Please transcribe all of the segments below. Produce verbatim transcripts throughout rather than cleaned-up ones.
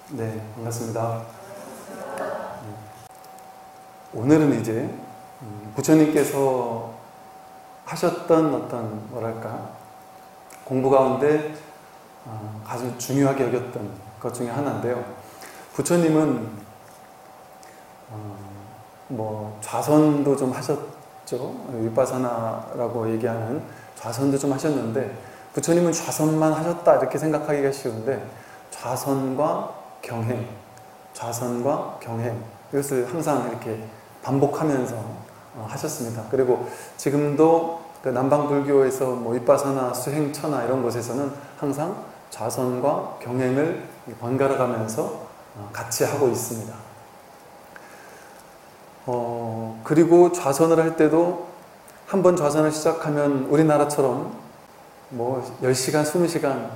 네, 반갑습니다. 오늘은 이제 부처님께서 하셨던 어떤 뭐랄까 공부 가운데 아주 중요하게 여겼던 것 중에 하나인데요. 부처님은 뭐 좌선도 좀 하셨죠. 위파사나라고 얘기하는 좌선도 좀 하셨는데, 부처님은 좌선만 하셨다 이렇게 생각하기가 쉬운데 좌선과 경행, 좌선과 경행, 이것을 항상 이렇게 반복하면서 하셨습니다. 그리고 지금도 그 남방불교에서 뭐 위파사나, 수행처나 이런 곳에서는 항상 좌선과 경행을 번갈아 가면서 같이 하고 있습니다. 어, 그리고 좌선을 할 때도 한 번 좌선을 시작하면 우리나라처럼 뭐 열 시간, 이십 시간,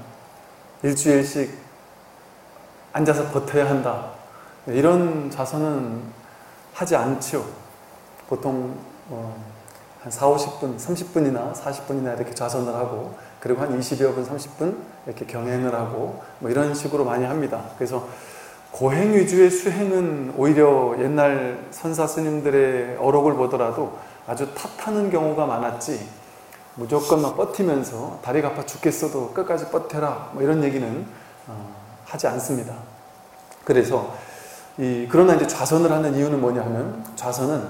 일주일씩 앉아서 버텨야 한다, 이런 좌선은 하지 않죠. 보통 어, 한 사오십 분, 삼십 분이나 사십 분이나 이렇게 좌선을 하고, 그리고 한 이십여 분, 삼십 분 이렇게 경행을 하고 뭐 이런 식으로 많이 합니다. 그래서 고행 위주의 수행은 오히려 옛날 선사 스님들의 어록을 보더라도 아주 탓하는 경우가 많았지, 무조건 막 버티면서 다리가 아파 죽겠어도 끝까지 버텨라 뭐 이런 얘기는 어, 하지 않습니다. 그래서 이 그러나 이제 좌선을 하는 이유는 뭐냐 하면, 좌선은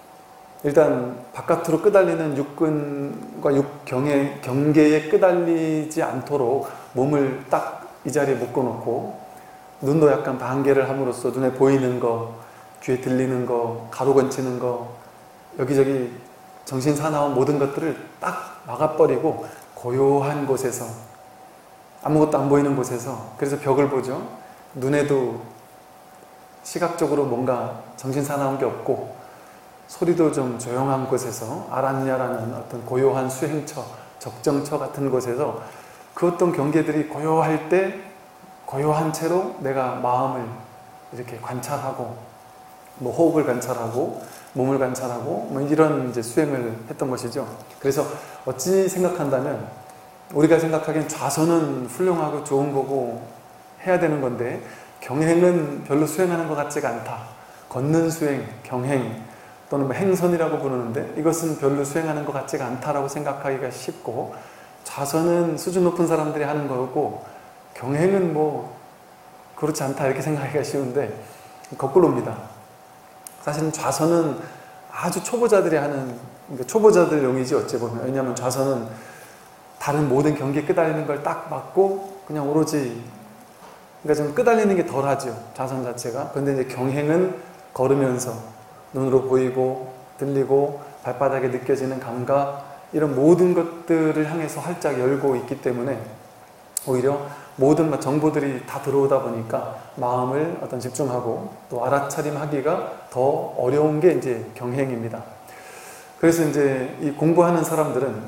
일단 바깥으로 끄달리는 육근과 육경의 경계에 끄달리지 않도록 몸을 딱 이 자리에 묶어놓고, 눈도 약간 반개를 함으로써 눈에 보이는 거, 귀에 들리는 거, 가로건치는 거, 여기저기 정신 사나운 모든 것들을 딱 막아버리고 고요한 곳에서, 아무것도 안 보이는 곳에서, 그래서 벽을 보죠. 눈에도 시각적으로 뭔가 정신 사나운 게 없고 소리도 좀 조용한 곳에서, 아란야라는 어떤 고요한 수행처, 적정처 같은 곳에서 그 어떤 경계들이 고요할 때 고요한 채로 내가 마음을 이렇게 관찰하고, 뭐 호흡을 관찰하고, 몸을 관찰하고, 뭐 이런 이제 수행을 했던 것이죠. 그래서 어찌 생각한다면 우리가 생각하기엔 좌선은 훌륭하고 좋은 거고 해야 되는 건데, 경행은 별로 수행하는 것 같지가 않다. 걷는 수행, 경행, 또는 뭐 행선이라고 부르는데 이것은 별로 수행하는 것 같지가 않다라고 생각하기가 쉽고, 좌선은 수준 높은 사람들이 하는 거고 경행은 뭐 그렇지 않다 이렇게 생각하기가 쉬운데, 거꾸로입니다. 사실은 좌선은 아주 초보자들이 하는, 그러니까 초보자들용이지 어찌 보면. 왜냐하면 좌선은 다른 모든 경계에 끄달리는 걸 딱 막고 그냥 오로지, 그러니까 좀 끄달리는 게 덜하죠, 좌선 자체가. 그런데 이제 경행은 걸으면서 눈으로 보이고 들리고 발바닥에 느껴지는 감각, 이런 모든 것들을 향해서 활짝 열고 있기 때문에 오히려 모든 정보들이 다 들어오다 보니까 마음을 어떤 집중하고 또 알아차림하기가 더 어려운 게 이제 경행입니다. 그래서 이제 이 공부하는 사람들은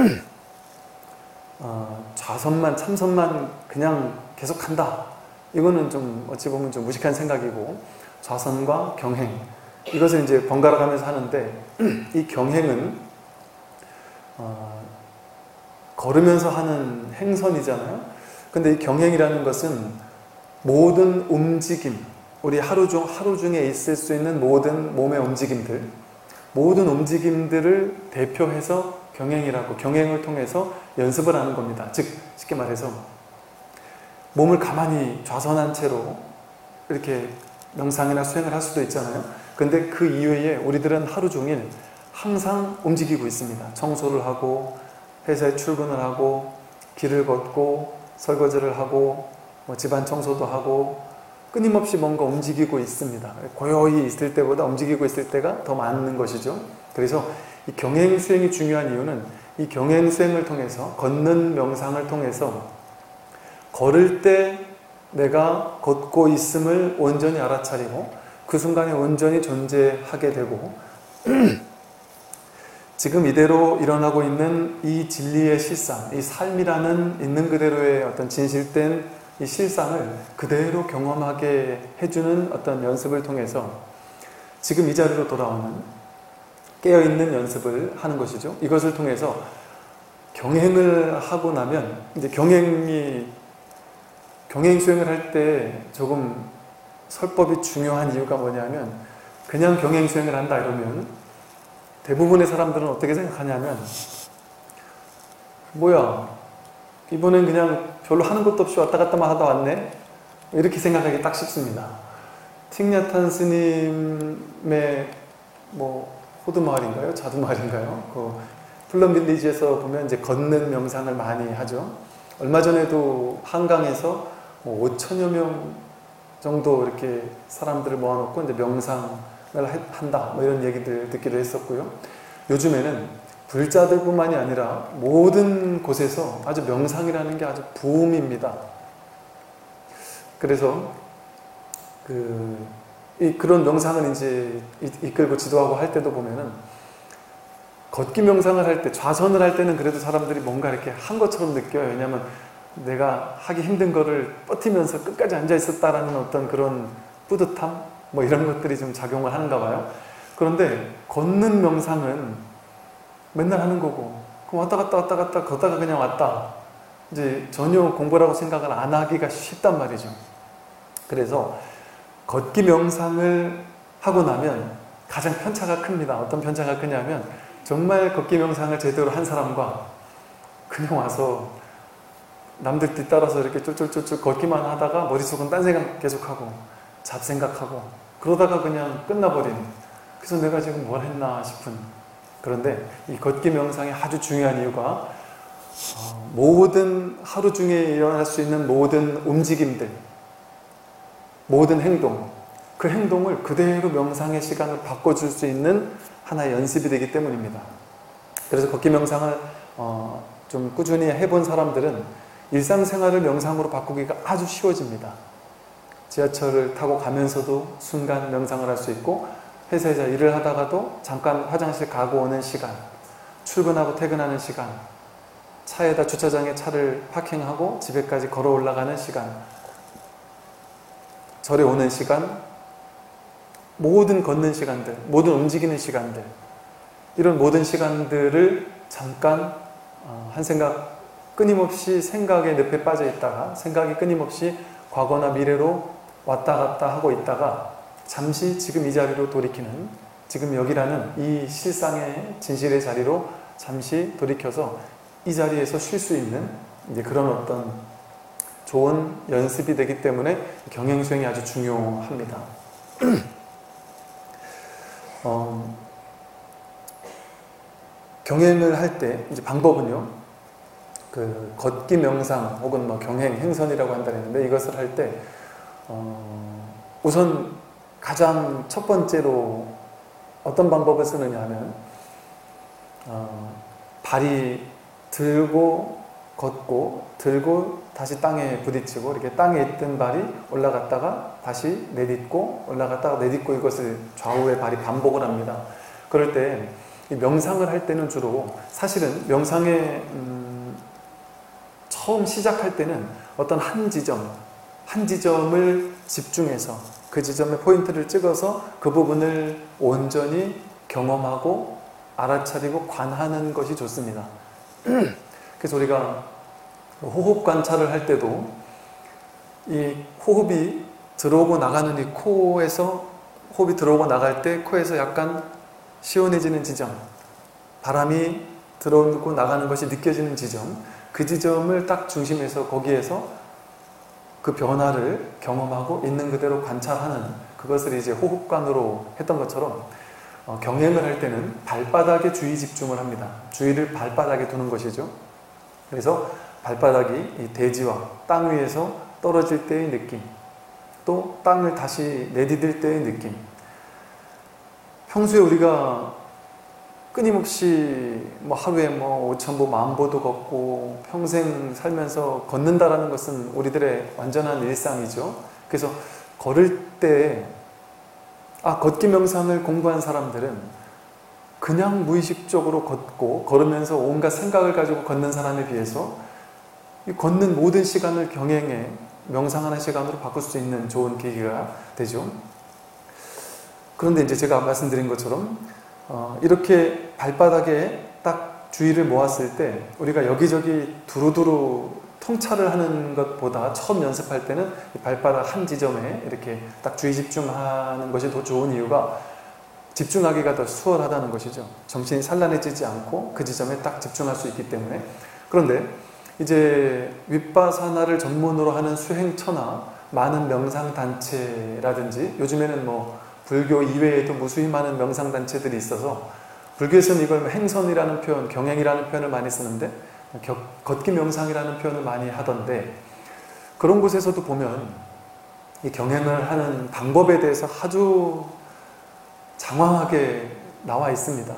어, 좌선만, 참선만 그냥 계속한다, 이거는 좀 어찌 보면 좀 무식한 생각이고, 좌선과 경행, 이것을 이제 번갈아 가면서 하는데, 이 경행은 어, 걸으면서 하는 행선이잖아요. 근데 이 경행이라는 것은 모든 움직임, 우리 하루 중, 하루 중에 있을 수 있는 모든 몸의 움직임들, 모든 움직임들을 대표해서 경행이라고, 경행을 통해서 연습을 하는 겁니다. 즉, 쉽게 말해서 몸을 가만히 좌선한 채로 이렇게 명상이나 수행을 할 수도 있잖아요. 근데 그 이외에 우리들은 하루 종일 항상 움직이고 있습니다. 청소를 하고, 회사에 출근을 하고, 길을 걷고, 설거지를 하고, 뭐 집안 청소도 하고, 끊임없이 뭔가 움직이고 있습니다. 고요히 있을 때보다 움직이고 있을 때가 더 많은 것이죠. 그래서 이 경행 수행이 중요한 이유는, 이 경행 수행을 통해서, 걷는 명상을 통해서 걸을 때 내가 걷고 있음을 온전히 알아차리고 그 순간에 온전히 존재하게 되고, 지금 이대로 일어나고 있는 이 진리의 실상, 이 삶이라는 있는 그대로의 어떤 진실된 이 실상을 그대로 경험하게 해주는 어떤 연습을 통해서 지금 이 자리로 돌아오는 깨어있는 연습을 하는 것이죠. 이것을 통해서 경행을 하고 나면, 이제 경행이 경행수행을 할 때 조금 설법이 중요한 이유가 뭐냐면, 그냥 경행수행을 한다 이러면 대부분의 사람들은 어떻게 생각하냐면, 뭐야 이번엔 그냥 별로 하는 것도 없이 왔다 갔다만 하다 왔네, 이렇게 생각하기 딱 쉽습니다. 틱냐탄 스님의 뭐 호두마을인가요? 자두마을인가요? 그 플럼빌리지에서 보면 이제 걷는 명상을 많이 하죠. 얼마 전에도 한강에서 뭐 오천여 명 정도 이렇게 사람들을 모아놓고 이제 명상을 한다, 뭐 이런 얘기들 듣기도 했었고요. 요즘에는 불자들뿐만이 아니라 모든 곳에서 아주 명상이라는 게 아주 붐입니다. 그래서 그, 이, 그런 명상을 이제 이끌고 지도하고 할 때도 보면은, 걷기 명상을 할 때, 좌선을 할 때는 그래도 사람들이 뭔가 이렇게 한 것처럼 느껴요. 왜냐하면 내가 하기 힘든 거를 버티면서 끝까지 앉아 있었다라는 어떤 그런 뿌듯함? 뭐 이런 것들이 좀 작용을 하는가 봐요. 그런데 걷는 명상은 맨날 하는 거고, 그럼 왔다 갔다 왔다 갔다 걷다가 그냥 왔다. 이제 전혀 공부라고 생각을 안 하기가 쉽단 말이죠. 그래서 걷기 명상을 하고 나면 가장 편차가 큽니다. 어떤 편차가 크냐면, 정말 걷기 명상을 제대로 한 사람과 그냥 와서 남들 뒤따라서 이렇게 쫄쫄쫄쫄 걷기만 하다가 머릿속은 딴 생각 계속하고 잡생각하고 그러다가 그냥 끝나버리는, 그래서 내가 지금 뭘 했나 싶은. 그런데 이 걷기 명상의 아주 중요한 이유가, 모든 하루 중에 일어날 수 있는 모든 움직임들, 모든 행동, 그 행동을 그대로 명상의 시간을 바꿔줄 수 있는 하나의 연습이 되기 때문입니다. 그래서 걷기 명상을 어, 좀 꾸준히 해본 사람들은 일상생활을 명상으로 바꾸기가 아주 쉬워집니다. 지하철을 타고 가면서도 순간 명상을 할 수 있고, 회사에서 일을 하다가도 잠깐 화장실 가고 오는 시간, 출근하고 퇴근하는 시간, 차에다 주차장에 차를 파킹하고 집에까지 걸어 올라가는 시간, 절에 오는 시간, 모든 걷는 시간들, 모든 움직이는 시간들, 이런 모든 시간들을 잠깐 한 생각, 끊임없이 생각의 늪에 빠져 있다가, 생각이 끊임없이 과거나 미래로 왔다 갔다 하고 있다가 잠시 지금 이 자리로 돌이키는, 지금 여기라는 이 실상의 진실의 자리로 잠시 돌이켜서 이 자리에서 쉴 수 있는 이제 그런 어떤 좋은 연습이 되기 때문에 경행수행이 아주 중요합니다. 어, 경행을 할 때 이제 방법은요, 그 걷기 명상 혹은 뭐 경행, 행선이라고 한다 했는데, 이것을 할 때 어, 우선 가장 첫 번째로 어떤 방법을 쓰느냐 하면, 어, 발이 들고 걷고 들고 다시 땅에 부딪히고, 이렇게 땅에 있던 발이 올라갔다가 다시 내딛고 올라갔다가 내딛고, 이것을 좌우의 발이 반복을 합니다. 그럴 때 이 명상을 할 때는 주로, 사실은 명상의 음, 처음 시작할 때는 어떤 한 지점, 한 지점을 집중해서 그 지점에 포인트를 찍어서 그 부분을 온전히 경험하고 알아차리고 관하는 것이 좋습니다. 그래서 우리가 호흡 관찰을 할 때도 이 호흡이 들어오고 나가는 이 코에서, 호흡이 들어오고 나갈 때 코에서 약간 시원해지는 지점, 바람이 들어오고 나가는 것이 느껴지는 지점, 그 지점을 딱 중심해서 거기에서 그 변화를 경험하고 있는 그대로 관찰하는, 그것을 이제 호흡관으로 했던 것처럼 어, 경행을 할 때는 발바닥에 주의 집중을 합니다. 주의를 발바닥에 두는 것이죠. 그래서 발바닥이 이 대지와 땅 위에서 떨어질 때의 느낌, 또 땅을 다시 내디딜 때의 느낌. 평소에 우리가 끊임없이 뭐 하루에 뭐 오천 보, 만 보도 걷고 평생 살면서 걷는다라는 것은 우리들의 완전한 일상이죠. 그래서 걸을 때, 아, 걷기 명상을 공부한 사람들은 그냥 무의식적으로 걷고 걸으면서 온갖 생각을 가지고 걷는 사람에 비해서 이 걷는 모든 시간을 경행에 명상하는 시간으로 바꿀 수 있는 좋은 계기가 되죠. 그런데 이제 제가 말씀드린 것처럼 어, 이렇게 발바닥에 딱 주의를 모았을 때 우리가 여기저기 두루두루 통찰을 하는 것보다 처음 연습할 때는 발바닥 한 지점에 이렇게 딱 주의 집중하는 것이 더 좋은 이유가 집중하기가 더 수월하다는 것이죠. 정신이 산란해지지 않고 그 지점에 딱 집중할 수 있기 때문에. 그런데 이제 윗바사나를 전문으로 하는 수행처나 많은 명상단체라든지 요즘에는 뭐 불교 이외에도 무수히 많은 명상단체들이 있어서 불교에서는 이걸 행선이라는 표현, 경행이라는 표현을 많이 쓰는데 걷기 명상이라는 표현을 많이 하던데 그런 곳에서도 보면 이 경행을 하는 방법에 대해서 아주 장황하게 나와 있습니다.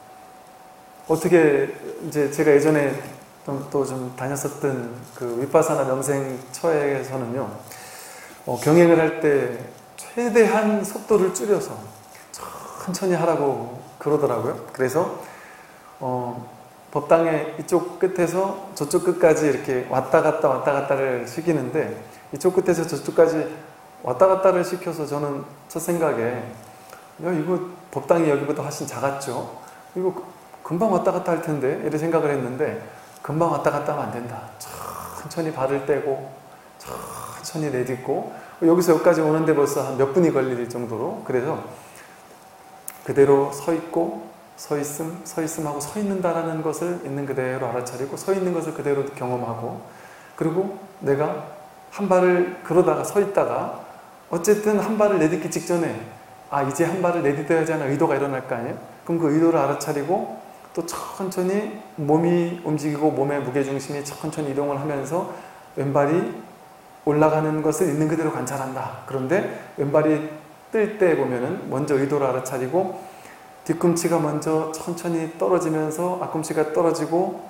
어떻게 이제 제가 예전에 또 좀 다녔었던 그 윗바사나 명상처에서는요, 어, 경행을 할 때 최대한 속도를 줄여서 천천히 하라고 그러더라고요. 그래서 어, 법당의 이쪽 끝에서 저쪽 끝까지 이렇게 왔다 갔다 왔다 갔다를 시키는데 이쪽 끝에서 저쪽까지 왔다 갔다를 시켜서 저는 첫 생각에 야 이거 법당이 여기보다 훨씬 작았죠. 이거 금방 왔다 갔다 할 텐데 이런 생각을 했는데 금방 왔다 갔다 하면 안 된다. 천천히 발을 떼고 천천히 내딛고 여기서 여기까지 오는데 벌써 한 몇 분이 걸릴 정도로 그래서 그대로 서 있고 서 있음, 서 있음 하고 서 있는다라는 것을 있는 그대로 알아차리고 서 있는 것을 그대로 경험하고 그리고 내가 한 발을 그러다가 서 있다가 어쨌든 한 발을 내딛기 직전에 아 이제 한 발을 내딛어야지 하는 의도가 일어날 거 아니에요? 그럼 그 의도를 알아차리고 또 천천히 몸이 움직이고 몸의 무게중심이 천천히 이동을 하면서 왼발이 올라가는 것을 있는 그대로 관찰한다. 그런데 왼발이 뜰 때 보면은 먼저 의도를 알아차리고 뒤꿈치가 먼저 천천히 떨어지면서 앞꿈치가 떨어지고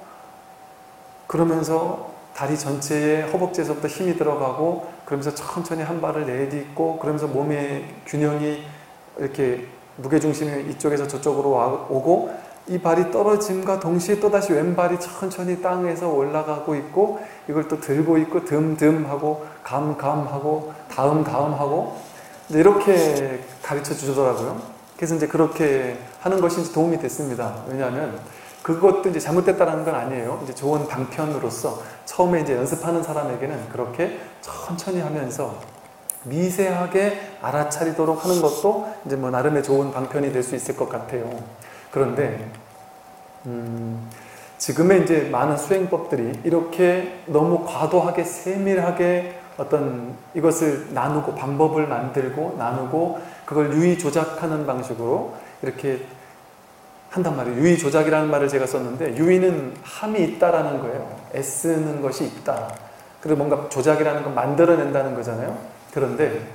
그러면서 다리 전체에 허벅지에서부터 힘이 들어가고 그러면서 천천히 한 발을 내딛고 그러면서 몸의 균형이 이렇게 무게중심이 이쪽에서 저쪽으로 오고 이 발이 떨어짐과 동시에 또다시 왼발이 천천히 땅에서 올라가고 있고 이걸 또 들고 있고 듬듬 하고 감감 하고 다음 다음 하고 이렇게 가르쳐 주더라고요. 그래서 이제 그렇게 하는 것이 이제 도움이 됐습니다. 왜냐하면 그것도 이제 잘못됐다는 건 아니에요. 이제 좋은 방편으로서 처음에 이제 연습하는 사람에게는 그렇게 천천히 하면서 미세하게 알아차리도록 하는 것도 이제 뭐 나름의 좋은 방편이 될 수 있을 것 같아요. 그런데 음, 지금의 이제 많은 수행법들이 이렇게 너무 과도하게 세밀하게 어떤 이것을 나누고 방법을 만들고 나누고 그걸 유의 조작하는 방식으로 이렇게 한단 말이에요. 유의 조작이라는 말을 제가 썼는데 유의는 함이 있다라는 거예요. 애쓰는 것이 있다. 그리고 뭔가 조작이라는 건 만들어낸다는 거잖아요. 그런데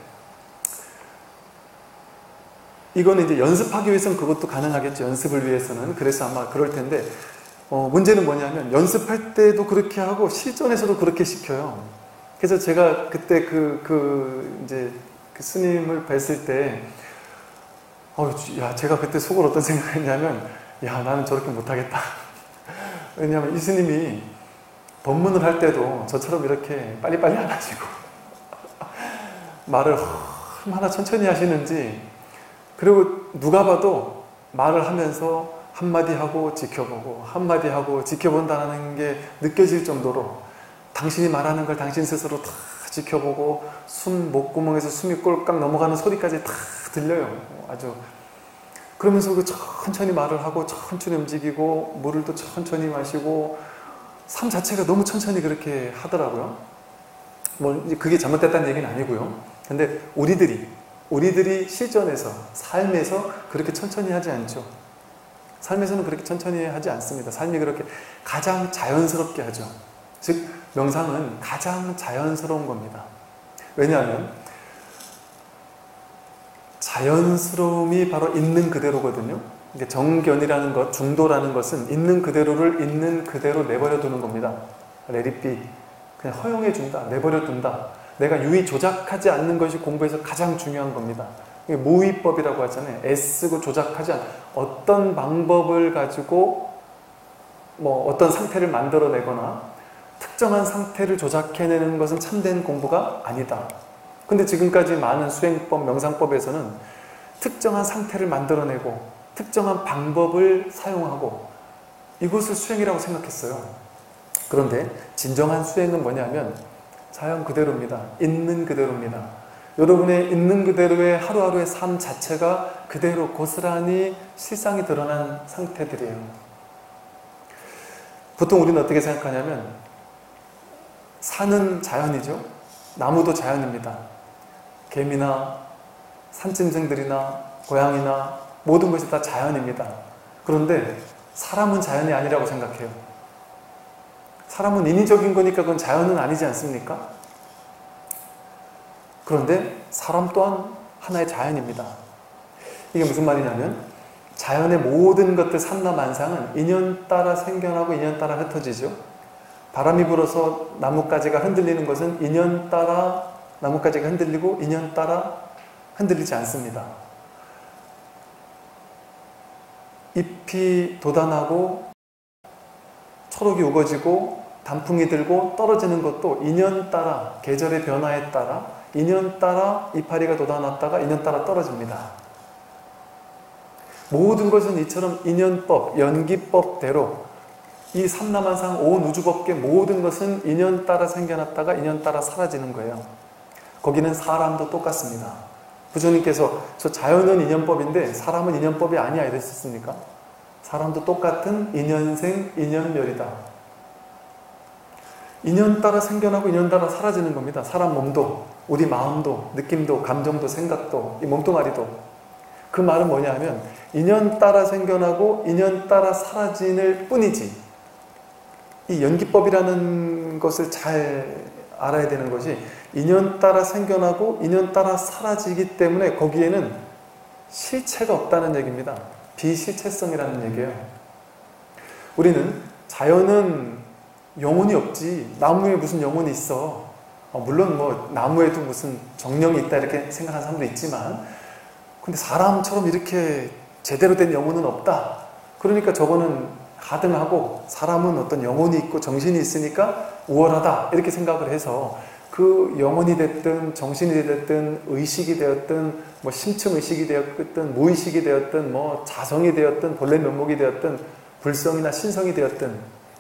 이거는 이제 연습하기 위해서는 그것도 가능하겠죠. 연습을 위해서는. 그래서 아마 그럴 텐데 어, 문제는 뭐냐면 연습할 때도 그렇게 하고 실전에서도 그렇게 시켜요. 그래서 제가 그때 그, 그 이제 그 스님을 뵀을 때 어, 야, 제가 그때 속으로 어떤 생각을 했냐면 야, 나는 저렇게 못하겠다. 왜냐하면 이 스님이 법문을 할 때도 저처럼 이렇게 빨리빨리 안 하시고 말을 얼마나 천천히 하시는지 그리고 누가 봐도 말을 하면서 한마디 하고 지켜보고 한마디 하고 지켜본다는 게 느껴질 정도로 당신이 말하는 걸 당신 스스로 다 지켜보고 숨 목구멍에서 숨이 꼴깍 넘어가는 소리까지 다 들려요. 아주 그러면서 그 천천히 말을 하고 천천히 움직이고 물을 또 천천히 마시고 삶 자체가 너무 천천히 그렇게 하더라고요. 뭐 그게 잘못됐다는 얘기는 아니고요. 근데 우리들이 우리들이 실전에서 삶에서 그렇게 천천히 하지 않죠. 삶에서는 그렇게 천천히 하지 않습니다. 삶이 그렇게 가장 자연스럽게 하죠. 즉 명상은 가장 자연스러운 겁니다. 왜냐하면 자연스러움이 바로 있는 그대로거든요. 정견이라는 것, 중도라는 것은 있는 그대로를 있는 그대로 내버려 두는 겁니다. Let it be. 그냥 허용해 준다. 내버려 둔다. 내가 유의 조작하지 않는 것이 공부에서 가장 중요한 겁니다. 이게 모의법이라고 하잖아요. 애쓰고 조작하지 않는 어떤 방법을 가지고 뭐 어떤 상태를 만들어내거나 특정한 상태를 조작해내는 것은 참된 공부가 아니다. 근데 지금까지 많은 수행법, 명상법에서는 특정한 상태를 만들어내고 특정한 방법을 사용하고 이것을 수행이라고 생각했어요. 그런데 진정한 수행은 뭐냐면 자연 그대로입니다. 있는 그대로입니다. 여러분의 있는 그대로의 하루하루의 삶 자체가 그대로 고스란히 실상이 드러난 상태들이에요. 보통 우리는 어떻게 생각하냐면 산은 자연이죠. 나무도 자연입니다. 개미나 산짐승들이나 고양이나 모든 것이 다 자연입니다. 그런데 사람은 자연이 아니라고 생각해요. 사람은 인위적인 거니까 그건 자연은 아니지 않습니까? 그런데 사람 또한 하나의 자연입니다. 이게 무슨 말이냐면 자연의 모든 것들 삼라만상은 인연 따라 생겨나고 인연 따라 흩어지죠. 바람이 불어서 나뭇가지가 흔들리는 것은 인연 따라 나뭇가지가 흔들리고 인연 따라 흔들리지 않습니다. 잎이 돋아나고 초록이 우거지고 단풍이 들고 떨어지는 것도 인연 따라 계절의 변화에 따라 인연 따라 이파리가 돋아났다가 인연 따라 떨어집니다. 모든 것은 이처럼 인연법, 연기법대로 이 삼라만상 온 우주법계 모든 것은 인연 따라 생겨났다가 인연 따라 사라지는 거예요. 거기는 사람도 똑같습니다. 부처님께서 저 자연은 인연법인데 사람은 인연법이 아니야 이랬었습니까? 사람도 똑같은 인연생, 인연멸이다. 인연 따라 생겨나고 인연 따라 사라지는 겁니다. 사람 몸도, 우리 마음도, 느낌도, 감정도, 생각도, 이 몸뚱아리도. 그 말은 뭐냐 하면 인연 따라 생겨나고 인연 따라 사라질 뿐이지, 이 연기법이라는 것을 잘 알아야 되는 것이 인연 따라 생겨나고 인연 따라 사라지기 때문에 거기에는 실체가 없다는 얘기입니다. 비실체성이라는 얘기예요. 우리는 자연은 영혼이 없지, 나무에 무슨 영혼이 있어. 어, 물론 뭐 나무에도 무슨 정령이 있다 이렇게 생각하는 사람도 있지만, 근데 사람처럼 이렇게 제대로 된 영혼은 없다. 그러니까 저거는 하등하고 사람은 어떤 영혼이 있고 정신이 있으니까 우월하다 이렇게 생각을 해서 그 영혼이 됐든 정신이 됐든 의식이 되었든 뭐 심층의식이 되었든 무의식이 되었든 뭐 자성이 되었든 본래 면목이 되었든 불성이나 신성이 되었든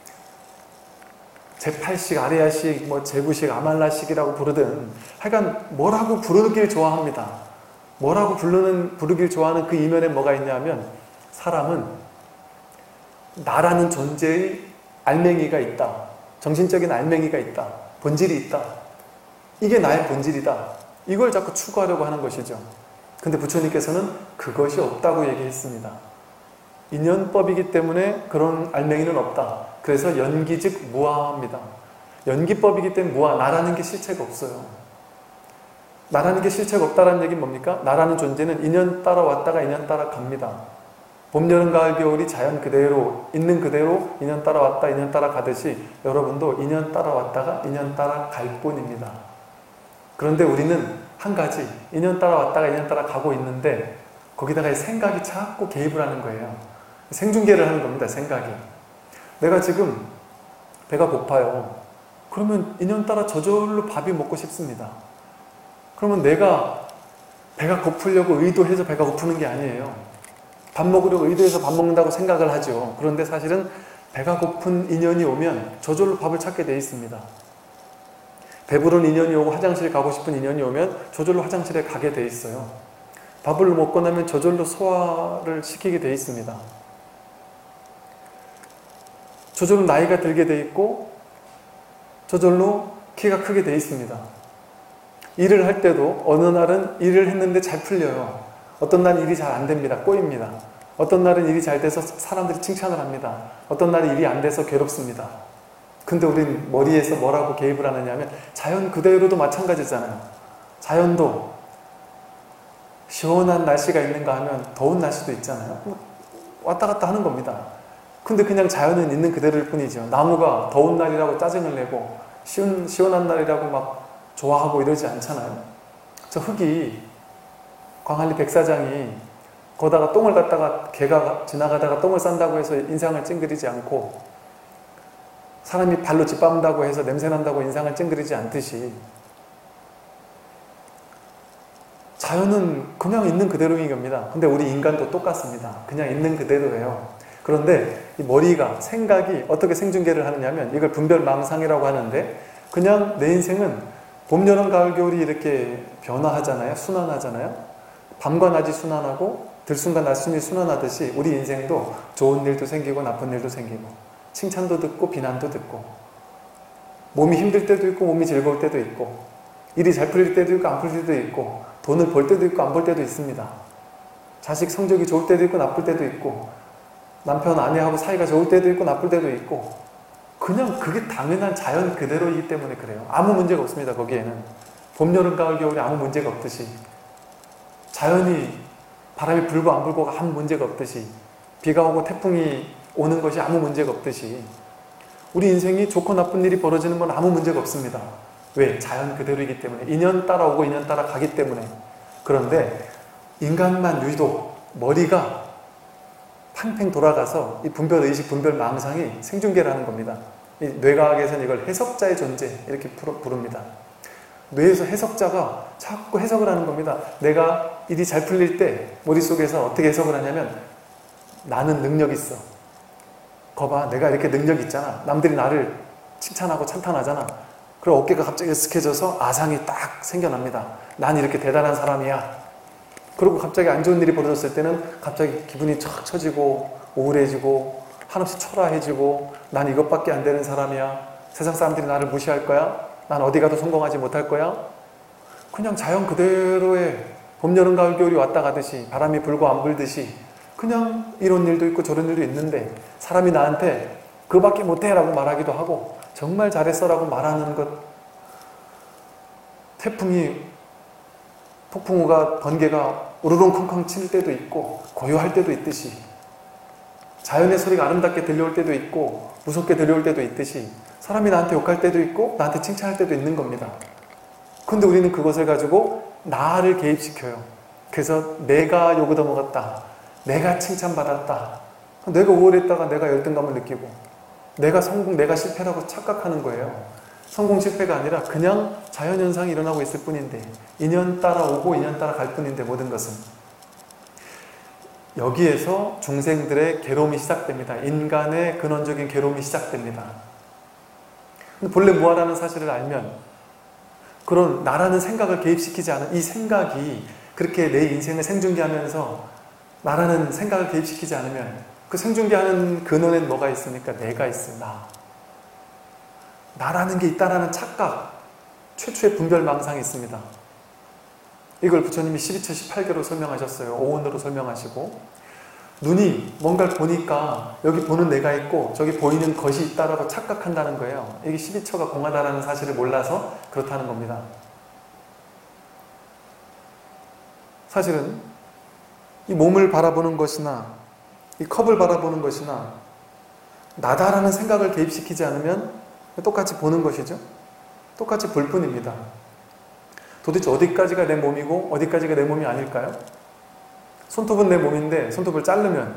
제팔식, 아레아식, 뭐 제구식, 아말라식이라고 부르든 하여간 뭐라고 부르길 좋아합니다. 뭐라고 부르는, 부르길 좋아하는 그 이면에 뭐가 있냐면 사람은 나라는 존재의 알맹이가 있다. 정신적인 알맹이가 있다. 본질이 있다. 이게 나의 본질이다. 이걸 자꾸 추구하려고 하는 것이죠. 근데 부처님께서는 그것이 없다고 얘기했습니다. 인연법이기 때문에 그런 알맹이는 없다. 그래서 연기즉 무아합니다. 연기법이기 때문에 무아, 나라는 게 실체가 없어요. 나라는 게 실체가 없다는 얘기는 뭡니까? 나라는 존재는 인연 따라 왔다가 인연 따라 갑니다. 봄, 여름, 가을, 겨울이 자연 그대로 있는 그대로 인연 따라 왔다 인연 따라 가듯이 여러분도 인연 따라 왔다가 인연 따라 갈 뿐입니다. 그런데 우리는 한 가지, 인연 따라 왔다가 인연 따라 가고 있는데 거기다가 생각이 자꾸 개입을 하는 거예요. 생중계를 하는 겁니다. 생각이. 내가 지금 배가 고파요. 그러면 인연 따라 저절로 밥이 먹고 싶습니다. 그러면 내가 배가 고프려고 의도해서 배가 고프는 게 아니에요. 밥 먹으려고 의도해서 밥 먹는다고 생각을 하죠. 그런데 사실은 배가 고픈 인연이 오면 저절로 밥을 찾게 돼 있습니다. 배부른 인연이 오고 화장실 가고 싶은 인연이 오면 저절로 화장실에 가게 돼 있어요. 밥을 먹고 나면 저절로 소화를 시키게 돼 있습니다. 저절로 나이가 들게 돼 있고 저절로 키가 크게 돼 있습니다. 일을 할 때도 어느 날은 일을 했는데 잘 풀려요. 어떤 날은 일이 잘 안 됩니다. 꼬입니다. 어떤 날은 일이 잘 돼서 사람들이 칭찬을 합니다. 어떤 날은 일이 안 돼서 괴롭습니다. 근데 우린 머리에서 뭐라고 개입을 하느냐 하면 자연 그대로도 마찬가지잖아요. 자연도 시원한 날씨가 있는가 하면 더운 날씨도 있잖아요. 왔다 갔다 하는 겁니다. 근데 그냥 자연은 있는 그대로일 뿐이죠. 나무가 더운 날이라고 짜증을 내고 시원, 시원한 날이라고 막 좋아하고 이러지 않잖아요. 저 흙이 광안리 백사장이 거다가 똥을 갖다가 개가 지나가다가 똥을 싼다고 해서 인상을 찡그리지 않고 사람이 발로 짓밟는다고 해서 냄새난다고 인상을 찡그리지 않듯이 자연은 그냥 있는 그대로인 겁니다. 근데 우리 인간도 똑같습니다. 그냥 있는 그대로예요. 그런데 이 머리가, 생각이 어떻게 생중계를 하느냐면 이걸 분별망상이라고 하는데, 그냥 내 인생은 봄, 여름, 가을, 겨울이 이렇게 변화하잖아요. 순환하잖아요. 밤과 낮이 순환하고 들숨과 낮숨이 순환하듯이 우리 인생도 좋은 일도 생기고 나쁜 일도 생기고, 칭찬도 듣고 비난도 듣고, 몸이 힘들 때도 있고 몸이 즐거울 때도 있고, 일이 잘 풀릴 때도 있고 안 풀릴 때도 있고, 돈을 벌 때도 있고 안 벌 때도 있습니다. 자식 성적이 좋을 때도 있고 나쁠 때도 있고, 남편 아내하고 사이가 좋을 때도 있고 나쁠 때도 있고, 그냥 그게 당연한 자연 그대로이기 때문에 그래요. 아무 문제가 없습니다. 거기에는 봄, 여름, 가을, 겨울이 아무 문제가 없듯이, 자연이 바람이 불고 안 불고가 아무 문제가 없듯이, 비가 오고 태풍이 오는 것이 아무 문제가 없듯이, 우리 인생이 좋고 나쁜 일이 벌어지는 건 아무 문제가 없습니다. 왜? 자연 그대로이기 때문에, 인연 따라 오고 인연 따라 가기 때문에. 그런데 인간만 유독 머리가 팡팽 돌아가서 이 분별의식, 분별망상이 생중계를 하는 겁니다. 이 뇌과학에서는 이걸 해석자의 존재 이렇게 부릅니다. 뇌에서 해석자가 자꾸 해석을 하는 겁니다. 내가 일이 잘 풀릴 때 머릿속에서 어떻게 해석을 하냐면, 나는 능력 있어. 거봐, 내가 이렇게 능력 있잖아. 남들이 나를 칭찬하고 찬탄하잖아. 그리고 어깨가 갑자기 스케져서 아상이 딱 생겨납니다. 난 이렇게 대단한 사람이야. 그리고 갑자기 안 좋은 일이 벌어졌을 때는 갑자기 기분이 척 처지고 우울해지고 한없이 초라해지고, 난 이것밖에 안 되는 사람이야. 세상 사람들이 나를 무시할 거야. 난 어디 가도 성공하지 못할 거야. 그냥 자연 그대로의 봄, 여름, 가을, 겨울이 왔다 가듯이, 바람이 불고 안 불듯이, 그냥 이런 일도 있고 저런 일도 있는데, 사람이 나한테 그거밖에 못해 라고 말하기도 하고, 정말 잘했어 라고 말하는 것, 태풍이, 폭풍우가, 번개가 우르릉 쿵쾅 칠 때도 있고 고요할 때도 있듯이, 자연의 소리가 아름답게 들려올 때도 있고 무섭게 들려올 때도 있듯이, 사람이 나한테 욕할 때도 있고 나한테 칭찬할 때도 있는 겁니다. 근데 우리는 그것을 가지고 나를 개입시켜요. 그래서 내가 욕을 얻어먹었다, 내가 칭찬받았다, 내가 우월했다가 내가 열등감을 느끼고, 내가 성공, 내가 실패라고 착각하는 거예요. 성공 실패가 아니라 그냥 자연현상이 일어나고 있을 뿐인데, 인연 따라 오고 인연 따라 갈 뿐인데, 모든 것은. 여기에서 중생들의 괴로움이 시작됩니다. 인간의 근원적인 괴로움이 시작됩니다. 근데 본래 무아라는 사실을 알면, 그런 나라는 생각을 개입시키지 않은 이 생각이 그렇게 내 인생을 생중계하면서 나라는 생각을 개입시키지 않으면, 그 생중계하는 근원엔 뭐가 있습니까? 내가 있어, 나. 나라는 게 있다라는 착각, 최초의 분별망상이 있습니다. 이걸 부처님이 십이 처 십팔 개로 설명하셨어요. 오온으로 설명하시고, 눈이 뭔가를 보니까 여기 보는 내가 있고 저기 보이는 것이 있다라고 착각한다는 거예요. 이게 십이 처가 공하다라는 사실을 몰라서 그렇다는 겁니다. 사실은 이 몸을 바라보는 것이나 이 컵을 바라보는 것이나 나다라는 생각을 개입시키지 않으면 똑같이 보는 것이죠. 똑같이 볼 뿐입니다. 도대체 어디까지가 내 몸이고 어디까지가 내 몸이 아닐까요? 손톱은 내 몸인데 손톱을 자르면,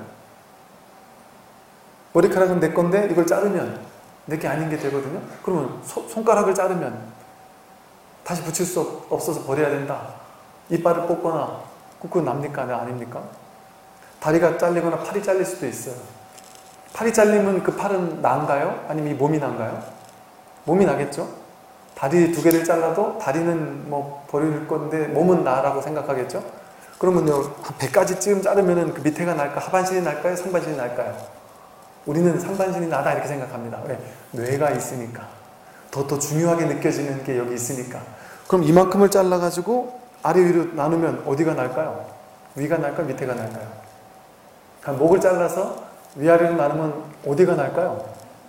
머리카락은 내 건데 이걸 자르면 내게 아닌 게 되거든요. 그러면 소, 손가락을 자르면 다시 붙일 수 없어서 버려야 된다. 이빨을 뽑거나 그건 납니까? 아닙니까? 다리가 잘리거나 팔이 잘릴 수도 있어요. 팔이 잘리면 그 팔은 나은가요? 아니면 이 몸이 나은가요? 몸이 나겠죠? 다리 두 개를 잘라도 다리는 뭐 버릴 건데 몸은 나라고 생각하겠죠? 그러면요, 한 백 가지쯤 자르면은 그 밑에가 날까? 하반신이 날까요? 상반신이 날까요? 우리는 상반신이 나다 이렇게 생각합니다. 왜? 뇌가 있으니까. 더, 더 중요하게 느껴지는 게 여기 있으니까. 그럼 이만큼을 잘라가지고 아래 위로 나누면 어디가 날까요? 위가 날까요? 밑에가 날까요? 그럼 목을 잘라서 위아래로 나누면 어디가 날까요?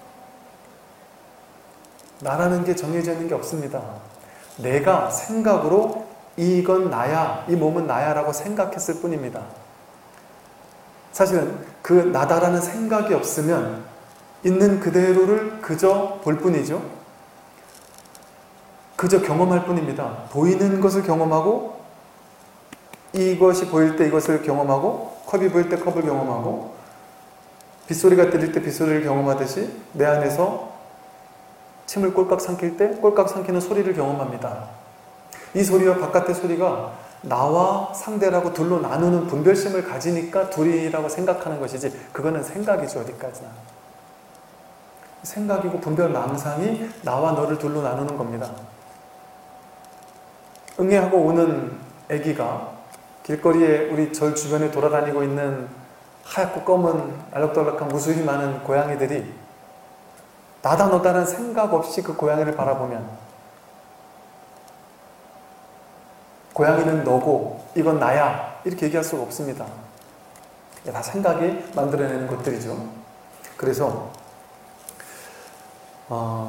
나라는 게 정해져 있는 게 없습니다. 내가 생각으로 이건 나야, 이 몸은 나야 라고 생각했을 뿐입니다. 사실은 그 나다라는 생각이 없으면 있는 그대로를 그저 볼 뿐이죠. 그저 경험할 뿐입니다. 보이는 것을 경험하고, 이것이 보일 때 이것을 경험하고, 컵이 보일 때 컵을 경험하고, 빗소리가 들릴 때 빗소리를 경험하듯이 내 안에서 침을 꼴깍 삼킬 때 꼴깍 삼키는 소리를 경험합니다. 이 소리와 바깥의 소리가 나와 상대라고 둘로 나누는 분별심을 가지니까 둘이라고 생각하는 것이지, 그거는 생각이죠. 어디까지나 생각이고 분별 망상이 나와 너를 둘로 나누는 겁니다. 응애하고 우는 아기가 길거리에 우리 절 주변에 돌아다니고 있는 하얗고 검은 알록달록한 무수히 많은 고양이들이 나다 너다라는 생각 없이 그 고양이를 바라보면, 고양이는 너고 이건 나야 이렇게 얘기할 수가 없습니다. 다 생각이 만들어내는 것들이죠. 그래서 어,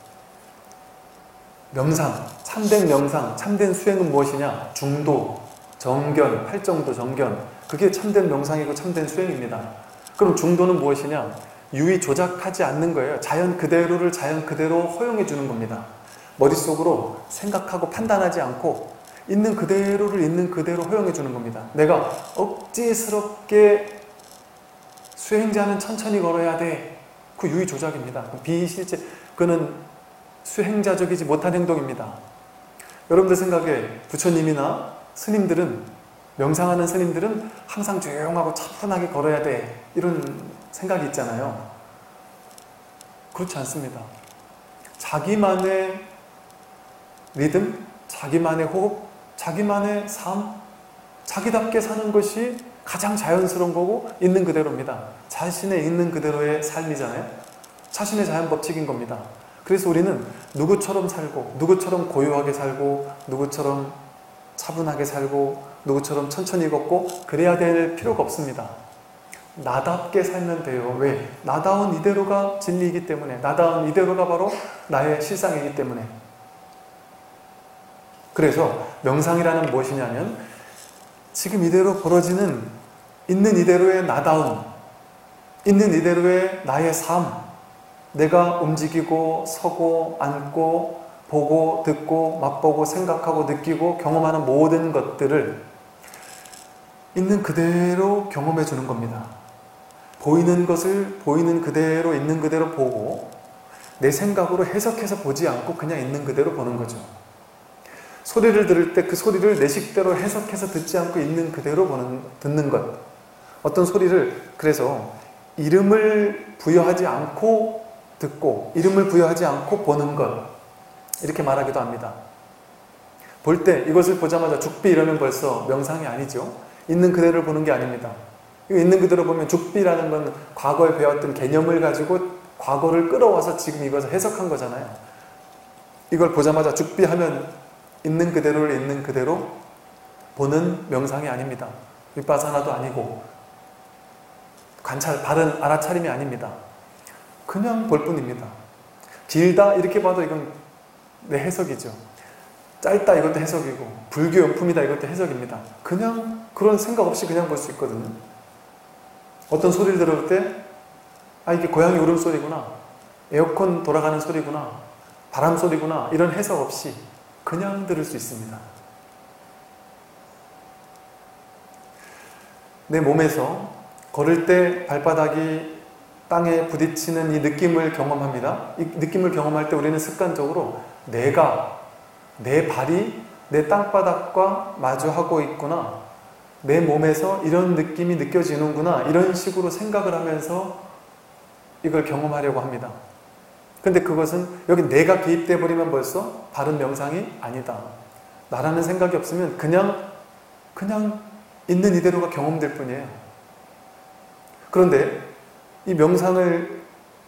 명상, 참된 명상, 참된 수행은 무엇이냐? 중도, 정견, 팔정도, 정견, 그게 참된 명상이고 참된 수행입니다. 그럼 중도는 무엇이냐? 유의 조작하지 않는 거예요. 자연 그대로를 자연 그대로 허용해 주는 겁니다. 머릿속으로 생각하고 판단하지 않고 있는 그대로를 있는 그대로 허용해 주는 겁니다. 내가 억지스럽게 수행자는 천천히 걸어야 돼, 그 유의 조작입니다. 비실제, 그는 수행자적이지 못한 행동입니다. 여러분들 생각에 부처님이나 스님들은, 명상하는 스님들은 항상 조용하고 차분하게 걸어야 돼, 이런 생각이 있잖아요. 그렇지 않습니다. 자기만의 리듬, 자기만의 호흡, 자기만의 삶, 자기답게 사는 것이 가장 자연스러운 거고 있는 그대로입니다. 자신의 있는 그대로의 삶이잖아요. 자신의 자연 법칙인 겁니다. 그래서 우리는 누구처럼 살고, 누구처럼 고요하게 살고, 누구처럼 차분하게 살고, 누구처럼 천천히 걷고 그래야 될 필요가 없습니다. 나답게 살면 돼요. 왜? 나다운 이대로가 진리이기 때문에, 나다운 이대로가 바로 나의 실상이기 때문에. 그래서 명상이라는 무엇이냐면, 지금 이대로 벌어지는 있는 이대로의 나다움, 있는 이대로의 나의 삶, 내가 움직이고 서고 앉고 보고 듣고 맛보고 생각하고 느끼고 경험하는 모든 것들을 있는 그대로 경험해 주는 겁니다. 보이는 것을 보이는 그대로 있는 그대로 보고 내 생각으로 해석해서 보지 않고 그냥 있는 그대로 보는 거죠. 소리를 들을 때 그 소리를 내 식대로 해석해서 듣지 않고 있는 그대로 보는, 듣는 것. 어떤 소리를 그래서 이름을 부여하지 않고 듣고 이름을 부여하지 않고 보는 것, 이렇게 말하기도 합니다. 볼 때 이것을 보자마자 죽비 이러면 벌써 명상이 아니죠. 있는 그대로를 보는 게 아닙니다. 있는 그대로 보면 죽비라는 건 과거에 배웠던 개념을 가지고 과거를 끌어와서 지금 이것을 해석한 거잖아요. 이걸 보자마자 죽비하면 있는 그대로를 있는 그대로 보는 명상이 아닙니다. 윗바사나도 아니고 관찰, 바른 알아차림이 아닙니다. 그냥 볼 뿐입니다. 길다 이렇게 봐도 이건 내 해석이죠. 짧다 이것도 해석이고, 불교 용품이다 이것도 해석입니다. 그냥 그런 생각 없이 그냥 볼 수 있거든요. 어떤 소리를 들을 때 아 이게 고양이 울음소리구나, 에어컨 돌아가는 소리구나, 바람 소리구나, 이런 해석 없이 그냥 들을 수 있습니다. 내 몸에서 걸을 때 발바닥이 땅에 부딪히는 이 느낌을 경험합니다. 이 느낌을 경험할 때 우리는 습관적으로 내가, 내 발이 내 땅바닥과 마주하고 있구나, 내 몸에서 이런 느낌이 느껴지는구나, 이런 식으로 생각을 하면서 이걸 경험하려고 합니다. 근데 그것은 여기 내가 개입돼 버리면 벌써 바른 명상이 아니다. 나라는 생각이 없으면 그냥 그냥 있는 이대로가 경험될 뿐이에요. 그런데 이 명상을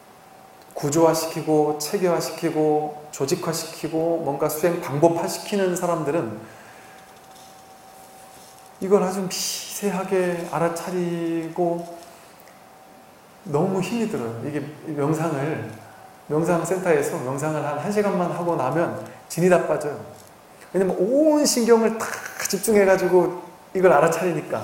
구조화시키고 체계화시키고 조직화시키고 뭔가 수행 방법화시키는 사람들은 이걸 아주 미세하게 알아차리고 너무 힘이 들어요. 이게 명상을 명상센터에서 명상을 한 한 시간만 하고 나면 진이 다 빠져요. 왜냐면 온 신경을 다 집중해가지고 이걸 알아차리니까.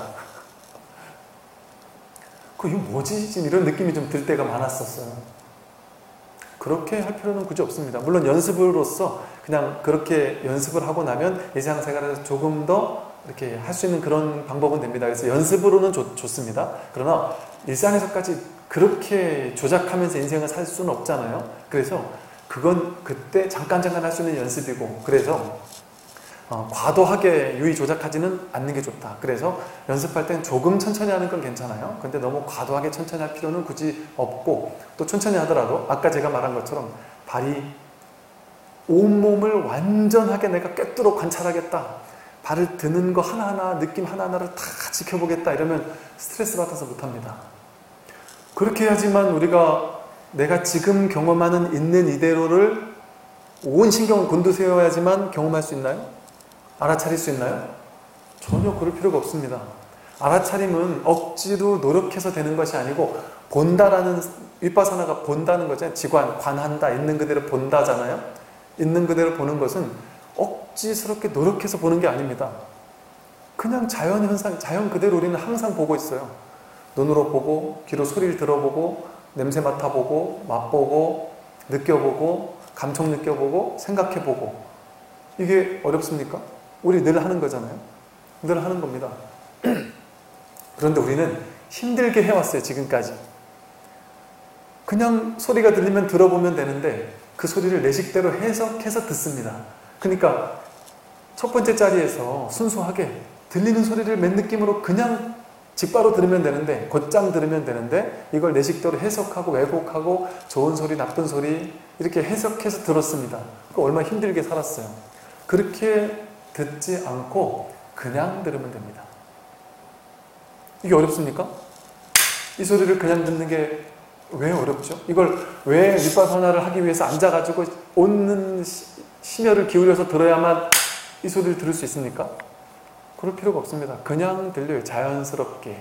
그 이거 뭐지? 지금 이런 느낌이 좀 들 때가 많았었어요. 그렇게 할 필요는 굳이 없습니다. 물론 연습으로서 그냥 그렇게 연습을 하고 나면 일상생활에서 조금 더 이렇게 할 수 있는 그런 방법은 됩니다. 그래서 연습으로는 좋, 좋습니다. 그러나 일상에서까지 그렇게 조작하면서 인생을 살 수는 없잖아요. 그래서 그건 그때 잠깐 잠깐 할 수 있는 연습이고, 그래서 어, 과도하게 유의 조작하지는 않는 게 좋다. 그래서 연습할 땐 조금 천천히 하는 건 괜찮아요. 근데 너무 과도하게 천천히 할 필요는 굳이 없고, 또 천천히 하더라도 아까 제가 말한 것처럼 발이 온몸을 완전하게 내가 꿰뚫어 관찰하겠다, 발을 드는 거 하나하나, 느낌 하나하나를 다 지켜보겠다, 이러면 스트레스 받아서 못합니다. 그렇게 해야지만 우리가 내가 지금 경험하는 있는 이대로를 온 신경을 곤두세워야지만 경험할 수 있나요? 알아차릴 수 있나요? 전혀 그럴 필요가 없습니다. 알아차림은 억지로 노력해서 되는 것이 아니고, 본다라는, 윗바사나가 본다는 거잖아요. 지관, 관한다, 있는 그대로 본다잖아요. 있는 그대로 보는 것은 억지스럽게 노력해서 보는 게 아닙니다. 그냥 자연 현상, 자연 그대로 우리는 항상 보고 있어요. 눈으로 보고, 귀로 소리를 들어보고, 냄새 맡아보고, 맛보고, 느껴보고, 감촉 느껴보고, 생각해보고. 이게 어렵습니까? 우리 늘 하는 거잖아요. 늘 하는 겁니다. 그런데 우리는 힘들게 해왔어요, 지금까지. 그냥 소리가 들리면 들어보면 되는데 그 소리를 내 식대로 해석해서 듣습니다. 그러니까 첫 번째 자리에서 순수하게 들리는 소리를 맨 느낌으로 그냥 직바로 들으면 되는데, 곧장 들으면 되는데, 이걸 내 식대로 해석하고 왜곡하고 좋은 소리, 나쁜 소리 이렇게 해석해서 들었습니다. 얼마나 힘들게 살았어요. 그렇게 듣지 않고 그냥 들으면 됩니다. 이게 어렵습니까? 이 소리를 그냥 듣는 게 왜 어렵죠? 이걸 왜 윗바사나를 하기 위해서 앉아가지고 온 심혈을 기울여서 들어야만 이 소리를 들을 수 있습니까? 그럴 필요가 없습니다. 그냥 들려요. 자연스럽게.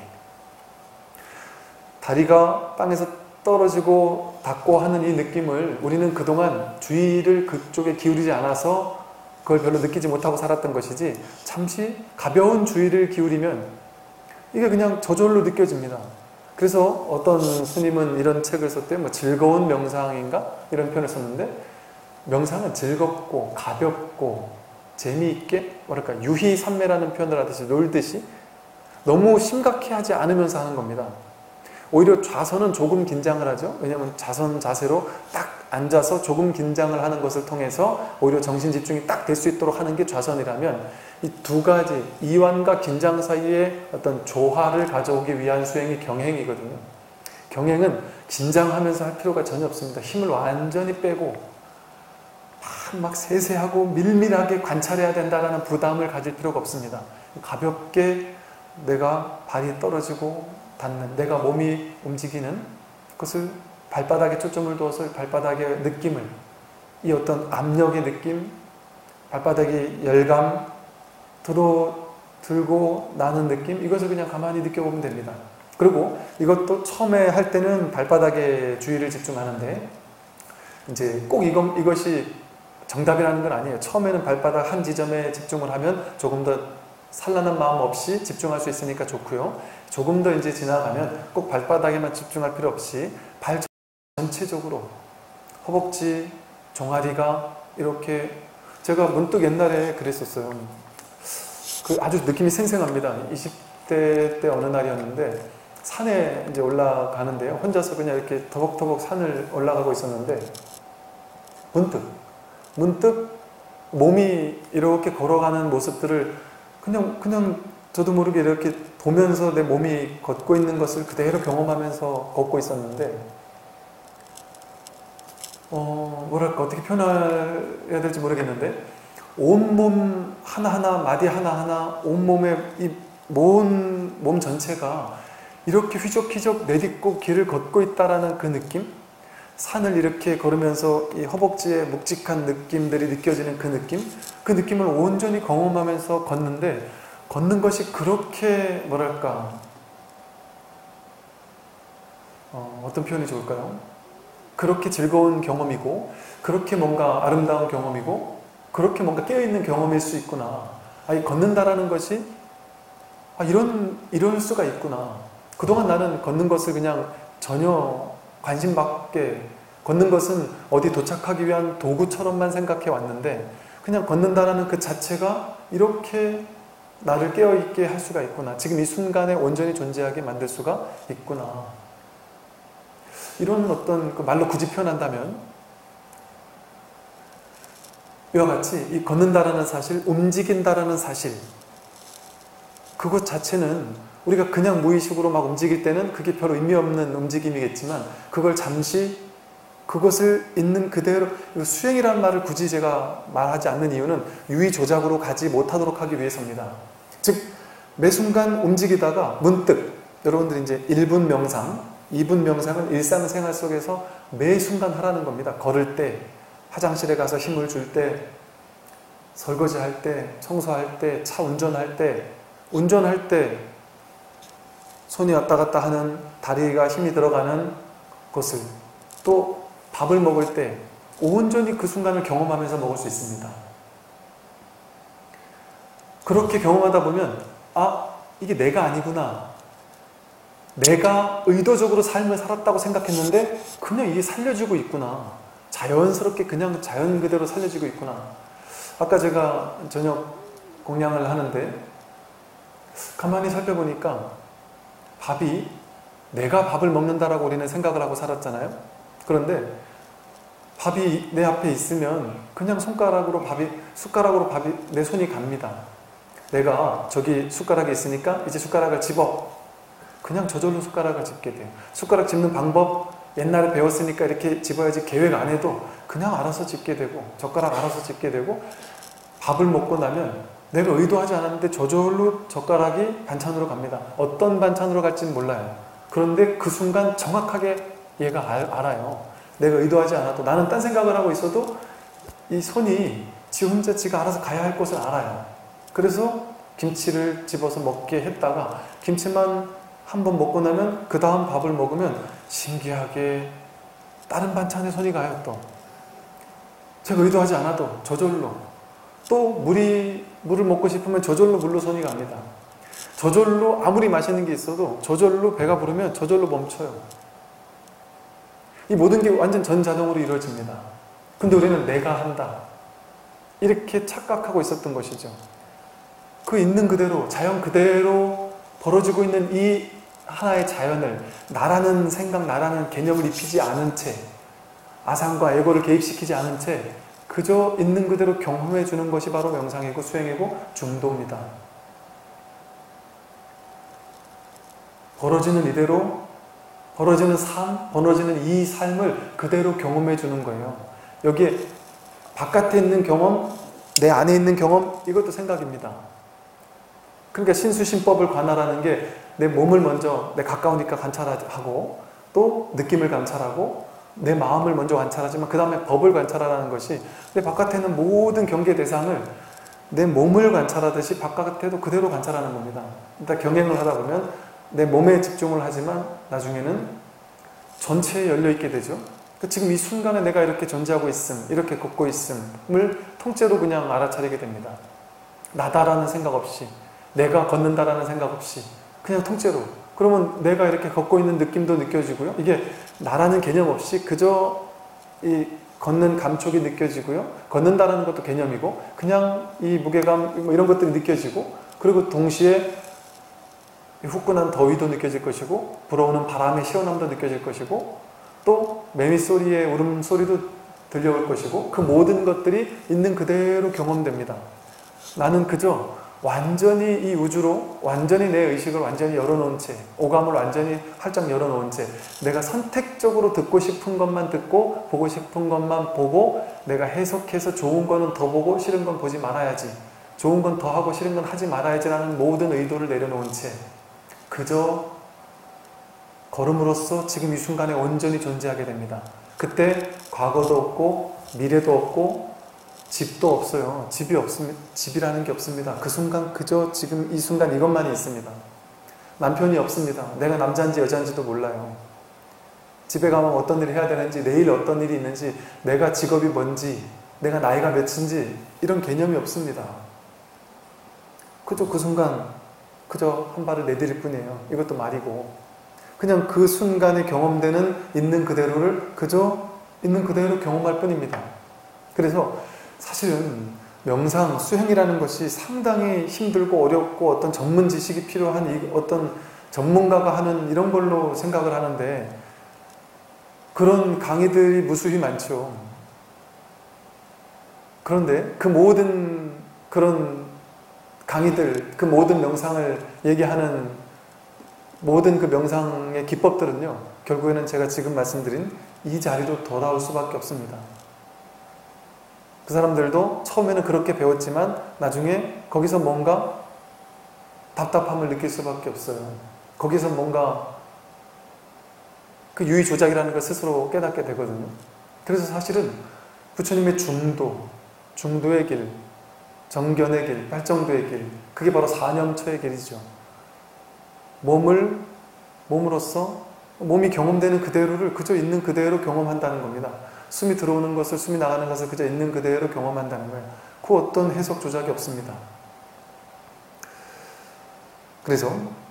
다리가 땅에서 떨어지고 닿고 하는 이 느낌을 우리는 그동안 주의를 그쪽에 기울이지 않아서 그걸 별로 느끼지 못하고 살았던 것이지, 잠시 가벼운 주의를 기울이면 이게 그냥 저절로 느껴집니다. 그래서 어떤 스님은 이런 책을 썼대요. 뭐 즐거운 명상인가? 이런 표현을 썼는데, 명상은 즐겁고 가볍고 재미있게, 뭐랄까, 유희산매라는 표현을 하듯이, 놀듯이 너무 심각해 하지 않으면서 하는 겁니다. 오히려 좌선은 조금 긴장을 하죠. 왜냐하면 좌선 자세로 딱 앉아서 조금 긴장을 하는 것을 통해서 오히려 정신 집중이 딱 될 수 있도록 하는 게 좌선이라면, 이 두 가지, 이완과 긴장 사이에 어떤 조화를 가져오기 위한 수행이 경행이거든요. 경행은 긴장하면서 할 필요가 전혀 없습니다. 힘을 완전히 빼고 막, 막 세세하고 밀밀하게 관찰해야 된다는 부담을 가질 필요가 없습니다. 가볍게 내가 발이 떨어지고 닿는, 내가 몸이 움직이는 것을 발바닥에 초점을 두어서 발바닥의 느낌을, 이 어떤 압력의 느낌, 발바닥의 열감, 들어, 들고 나는 느낌, 이것을 그냥 가만히 느껴보면 됩니다. 그리고 이것도 처음에 할 때는 발바닥에 주의를 집중하는데, 이제 꼭 이것, 이것이 정답이라는 건 아니에요. 처음에는 발바닥 한 지점에 집중을 하면 조금 더 산란한 마음 없이 집중할 수 있으니까 좋고요. 조금 더 이제 지나가면 꼭 발바닥에만 집중할 필요 없이 발 전체적으로, 허벅지, 종아리가 이렇게, 제가 문득 옛날에 그랬었어요. 그 아주 느낌이 생생합니다. 이십 대 때 어느 날이었는데 산에 이제 올라가는데요. 혼자서 그냥 이렇게 더벅더벅 산을 올라가고 있었는데, 문득, 문득 몸이 이렇게 걸어가는 모습들을 그냥, 그냥 저도 모르게 이렇게 보면서 내 몸이 걷고 있는 것을 그대로 경험하면서 걷고 있었는데, 어, 뭐랄까, 어떻게 표현해야 될지 모르겠는데, 온몸 하나하나, 마디 하나하나, 온몸의 이 몸, 몸 전체가 이렇게 휘적휘적 내딛고 길을 걷고 있다라는 그 느낌? 산을 이렇게 걸으면서 이 허벅지에 묵직한 느낌들이 느껴지는 그 느낌? 그 느낌을 온전히 경험하면서 걷는데, 걷는 것이 그렇게, 뭐랄까, 어, 어떤 표현이 좋을까요? 그렇게 즐거운 경험이고, 그렇게 뭔가 아름다운 경험이고, 그렇게 뭔가 깨어있는 경험일 수 있구나. 아, 이 걷는다라는 것이, 아, 이런, 이럴 수가 있구나. 그동안 나는 걷는 것을 그냥 전혀 관심 밖에, 걷는 것은 어디 도착하기 위한 도구처럼만 생각해 왔는데, 그냥 걷는다라는 그 자체가 이렇게 나를 깨어있게 할 수가 있구나. 지금 이 순간에 온전히 존재하게 만들 수가 있구나. 이런 어떤, 그 말로 굳이 표현한다면, 이와 같이 이 걷는다라는 사실, 움직인다라는 사실, 그것 자체는 우리가 그냥 무의식으로 막 움직일 때는 그게 별 의미 없는 움직임이겠지만, 그걸 잠시 그것을 있는 그대로, 수행이라는 말을 굳이 제가 말하지 않는 이유는 유의조작으로 가지 못하도록 하기 위해서입니다. 즉 매 순간 움직이다가 문득, 여러분들이 이제 일 분 명상, 이 분 명상은 일상생활 속에서 매 순간 하라는 겁니다. 걸을 때, 화장실에 가서 힘을 줄 때, 설거지할 때, 청소할 때, 차 운전할 때, 운전할 때 손이 왔다 갔다 하는, 다리가 힘이 들어가는 것을, 또 밥을 먹을 때 온전히 그 순간을 경험하면서 먹을 수 있습니다. 그렇게 경험하다 보면 아, 이게 내가 아니구나, 내가 의도적으로 삶을 살았다고 생각했는데 그냥 이게 살려지고 있구나, 자연스럽게 그냥 자연 그대로 살려지고 있구나. 아까 제가 저녁 공양을 하는데 가만히 살펴보니까 밥이, 내가 밥을 먹는다라고 우리는 생각을 하고 살았잖아요. 그런데 밥이 내 앞에 있으면 그냥 손가락으로 밥이, 숟가락으로 밥이, 내 손이 갑니다. 내가 저기 숟가락이 있으니까 이제 숟가락을 집어, 그냥 저절로 숟가락을 집게 돼요. 숟가락 집는 방법 옛날에 배웠으니까 이렇게 집어야지 계획 안 해도 그냥 알아서 집게 되고, 젓가락 알아서 집게 되고, 밥을 먹고 나면 내가 의도하지 않았는데 저절로 젓가락이 반찬으로 갑니다. 어떤 반찬으로 갈지는 몰라요. 그런데 그 순간 정확하게 얘가 알, 알아요. 내가 의도하지 않아도, 나는 딴 생각을 하고 있어도 이 손이 지 혼자 지가 알아서 가야 할 곳을 알아요. 그래서 김치를 집어서 먹게 했다가 김치만 한번 먹고 나면 그 다음 밥을 먹으면 신기하게 다른 반찬에 손이 가요. 또 제가 의도하지 않아도 저절로, 또 물이, 물을 먹고 싶으면 저절로 물로 손이 갑니다. 저절로 아무리 맛있는 게 있어도 저절로 배가 부르면 저절로 멈춰요. 이 모든 게 완전 전자동으로 이루어집니다. 근데 우리는 내가 한다 이렇게 착각하고 있었던 것이죠. 그 있는 그대로, 자연 그대로 벌어지고 있는 이 하나의 자연을 나라는 생각, 나라는 개념을 입히지 않은 채, 아상과 에고를 개입시키지 않은 채 그저 있는 그대로 경험해 주는 것이 바로 명상이고 수행이고 중도입니다. 벌어지는 이대로, 벌어지는 삶, 벌어지는 이 삶을 그대로 경험해 주는 거예요. 여기에 바깥에 있는 경험, 내 안에 있는 경험, 이것도 생각입니다. 그러니까 신수신법을 관할하는 게 내 몸을 먼저, 내 가까우니까 관찰하고, 또 느낌을 관찰하고, 내 마음을 먼저 관찰하지만 그 다음에 법을 관찰하라는 것이, 내 바깥에는 모든 경계 대상을 내 몸을 관찰하듯이 바깥에도 그대로 관찰하는 겁니다. 일단 경행을 하다 보면 내 몸에 집중을 하지만 나중에는 전체에 열려있게 되죠. 지금 이 순간에 내가 이렇게 존재하고 있음, 이렇게 걷고 있음을 통째로 그냥 알아차리게 됩니다. 나다라는 생각 없이, 내가 걷는다라는 생각 없이 그냥 통째로. 그러면 내가 이렇게 걷고 있는 느낌도 느껴지고요. 이게 나라는 개념 없이 그저 이 걷는 감촉이 느껴지고요. 걷는다라는 것도 개념이고, 그냥 이 무게감 뭐 이런 것들이 느껴지고, 그리고 동시에 후끈한 더위도 느껴질 것이고, 불어오는 바람의 시원함도 느껴질 것이고, 또 매미 소리의 울음소리도 들려올 것이고, 그 모든 것들이 있는 그대로 경험됩니다. 나는 그저 완전히 이 우주로, 완전히 내 의식을 완전히 열어놓은 채, 오감을 완전히 활짝 열어놓은 채 내가 선택적으로 듣고 싶은 것만 듣고, 보고 싶은 것만 보고, 내가 해석해서 좋은 거는 더 보고 싫은 건 보지 말아야지, 좋은 건 더 하고 싫은 건 하지 말아야지라는 모든 의도를 내려놓은 채 그저 걸음으로써 지금 이 순간에 온전히 존재하게 됩니다. 그때 과거도 없고 미래도 없고 집도 없어요. 집이 없습니다. 집이라는 게 없습니다. 그 순간 그저 지금 이 순간 이것만이 있습니다. 남편이 없습니다. 내가 남자인지 여자인지도 몰라요. 집에 가면 어떤 일을 해야 되는지, 내일 어떤 일이 있는지, 내가 직업이 뭔지, 내가 나이가 몇인지 이런 개념이 없습니다. 그저 그 순간 그저 한 발을 내디딜 뿐이에요. 이것도 말이고, 그냥 그 순간에 경험되는 있는 그대로를 그저 있는 그대로 경험할 뿐입니다. 그래서 사실은 명상, 수행이라는 것이 상당히 힘들고 어렵고 어떤 전문 지식이 필요한 이 어떤 전문가가 하는 이런 걸로 생각을 하는데, 그런 강의들이 무수히 많죠. 그런데 그 모든 그런 강의들, 그 모든 명상을 얘기하는 모든 그 명상의 기법들은요, 결국에는 제가 지금 말씀드린 이 자리로 돌아올 수밖에 없습니다. 그 사람들도 처음에는 그렇게 배웠지만 나중에 거기서 뭔가 답답함을 느낄 수밖에 없어요. 거기서 뭔가 그 유의 조작이라는 걸 스스로 깨닫게 되거든요. 그래서 사실은 부처님의 중도, 중도의 길, 정견의 길, 발정도의 길, 그게 바로 사념처의 길이죠. 몸을, 몸으로써 몸이 경험되는 그대로를 그저 있는 그대로 경험한다는 겁니다. 숨이 들어오는 것을, 숨이 나가는 것을 그저 있는 그대로 경험한다는 거예요. 그 어떤 해석 조작이 없습니다. 그래서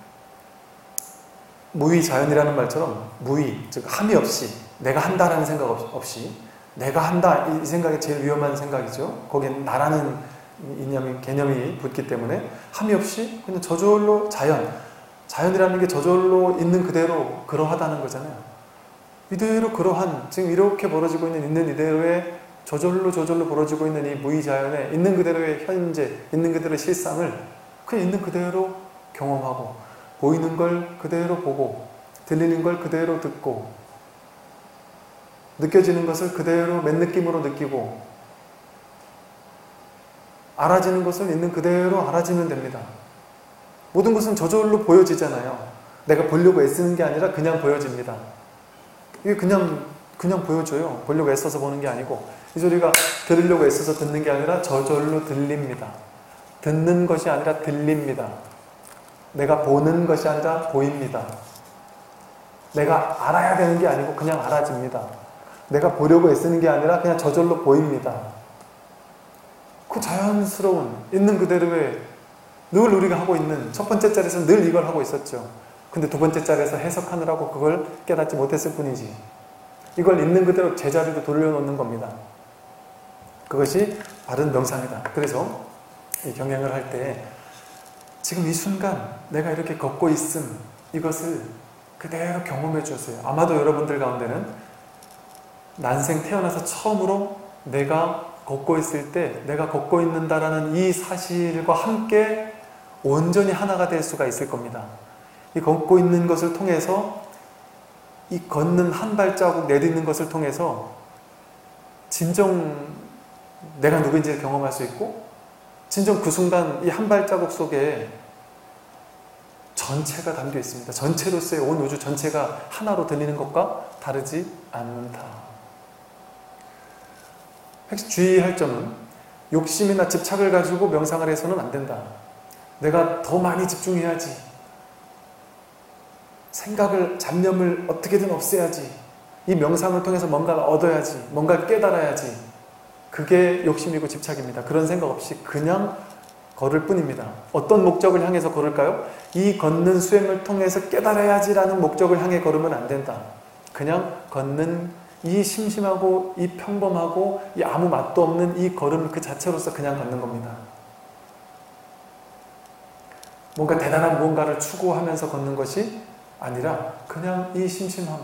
무의자연이라는 말처럼 무의, 즉 함이 없이, 내가 한다라는 생각 없이, 내가 한다 이 생각이 제일 위험한 생각이죠. 거기에 나라는 이념이, 개념이 붙기 때문에 함이 없이 그냥 저절로 자연, 자연이라는 게 저절로 있는 그대로 그러하다는 거잖아요. 이대로 그러한, 지금 이렇게 벌어지고 있는 있는 이대로의 저절로 저절로 벌어지고 있는 이 무의자연에 있는 그대로의 현재, 있는 그대로의 실상을 그냥 있는 그대로 경험하고, 보이는 걸 그대로 보고, 들리는 걸 그대로 듣고, 느껴지는 것을 그대로 맨 느낌으로 느끼고, 알아지는 것을 있는 그대로 알아지면 됩니다. 모든 것은 저절로 보여지잖아요. 내가 보려고 애쓰는 게 아니라 그냥 보여집니다. 이게 그냥 그냥 보여줘요. 보려고 애써서 보는 게 아니고, 이 소리가 들으려고 애써서 듣는 게 아니라 저절로 들립니다. 듣는 것이 아니라 들립니다. 내가 보는 것이 아니라 보입니다. 내가 알아야 되는 게 아니고 그냥 알아집니다. 내가 보려고 애쓰는 게 아니라 그냥 저절로 보입니다. 그 자연스러운 있는 그대로의 늘 우리가 하고 있는 첫 번째 자리에서 늘 이걸 하고 있었죠. 근데 두 번째 자리에서 해석하느라고 그걸 깨닫지 못했을 뿐이지. 이걸 있는 그대로 제자리로 돌려놓는 겁니다. 그것이 바른 명상이다. 그래서 이 경행을 할 때 지금 이 순간 내가 이렇게 걷고 있음, 이것을 그대로 경험해 주세요. 아마도 여러분들 가운데는 난생 태어나서 처음으로 내가 걷고 있을 때 내가 걷고 있는다라는 이 사실과 함께 온전히 하나가 될 수가 있을 겁니다. 이 걷고 있는 것을 통해서, 이 걷는 한 발자국 내딛는 것을 통해서 진정 내가 누구인지를 경험할 수 있고, 진정 그 순간 이 한 발자국 속에 전체가 담겨 있습니다. 전체로서의 온 우주 전체가 하나로 들리는 것과 다르지 않는다. 주의할 점은 욕심이나 집착을 가지고 명상을 해서는 안 된다. 내가 더 많이 집중해야지. 생각을, 잡념을 어떻게든 없애야지. 이 명상을 통해서 뭔가를 얻어야지. 뭔가를 깨달아야지. 그게 욕심이고 집착입니다. 그런 생각 없이 그냥 걸을 뿐입니다. 어떤 목적을 향해서 걸을까요? 이 걷는 수행을 통해서 깨달아야지라는 목적을 향해 걸으면 안 된다. 그냥 걷는 이 심심하고 이 평범하고 이 아무 맛도 없는 이 걸음 그 자체로서 그냥 걷는 겁니다. 뭔가 대단한 무언가를 추구하면서 걷는 것이 아니라 그냥 이 심심함.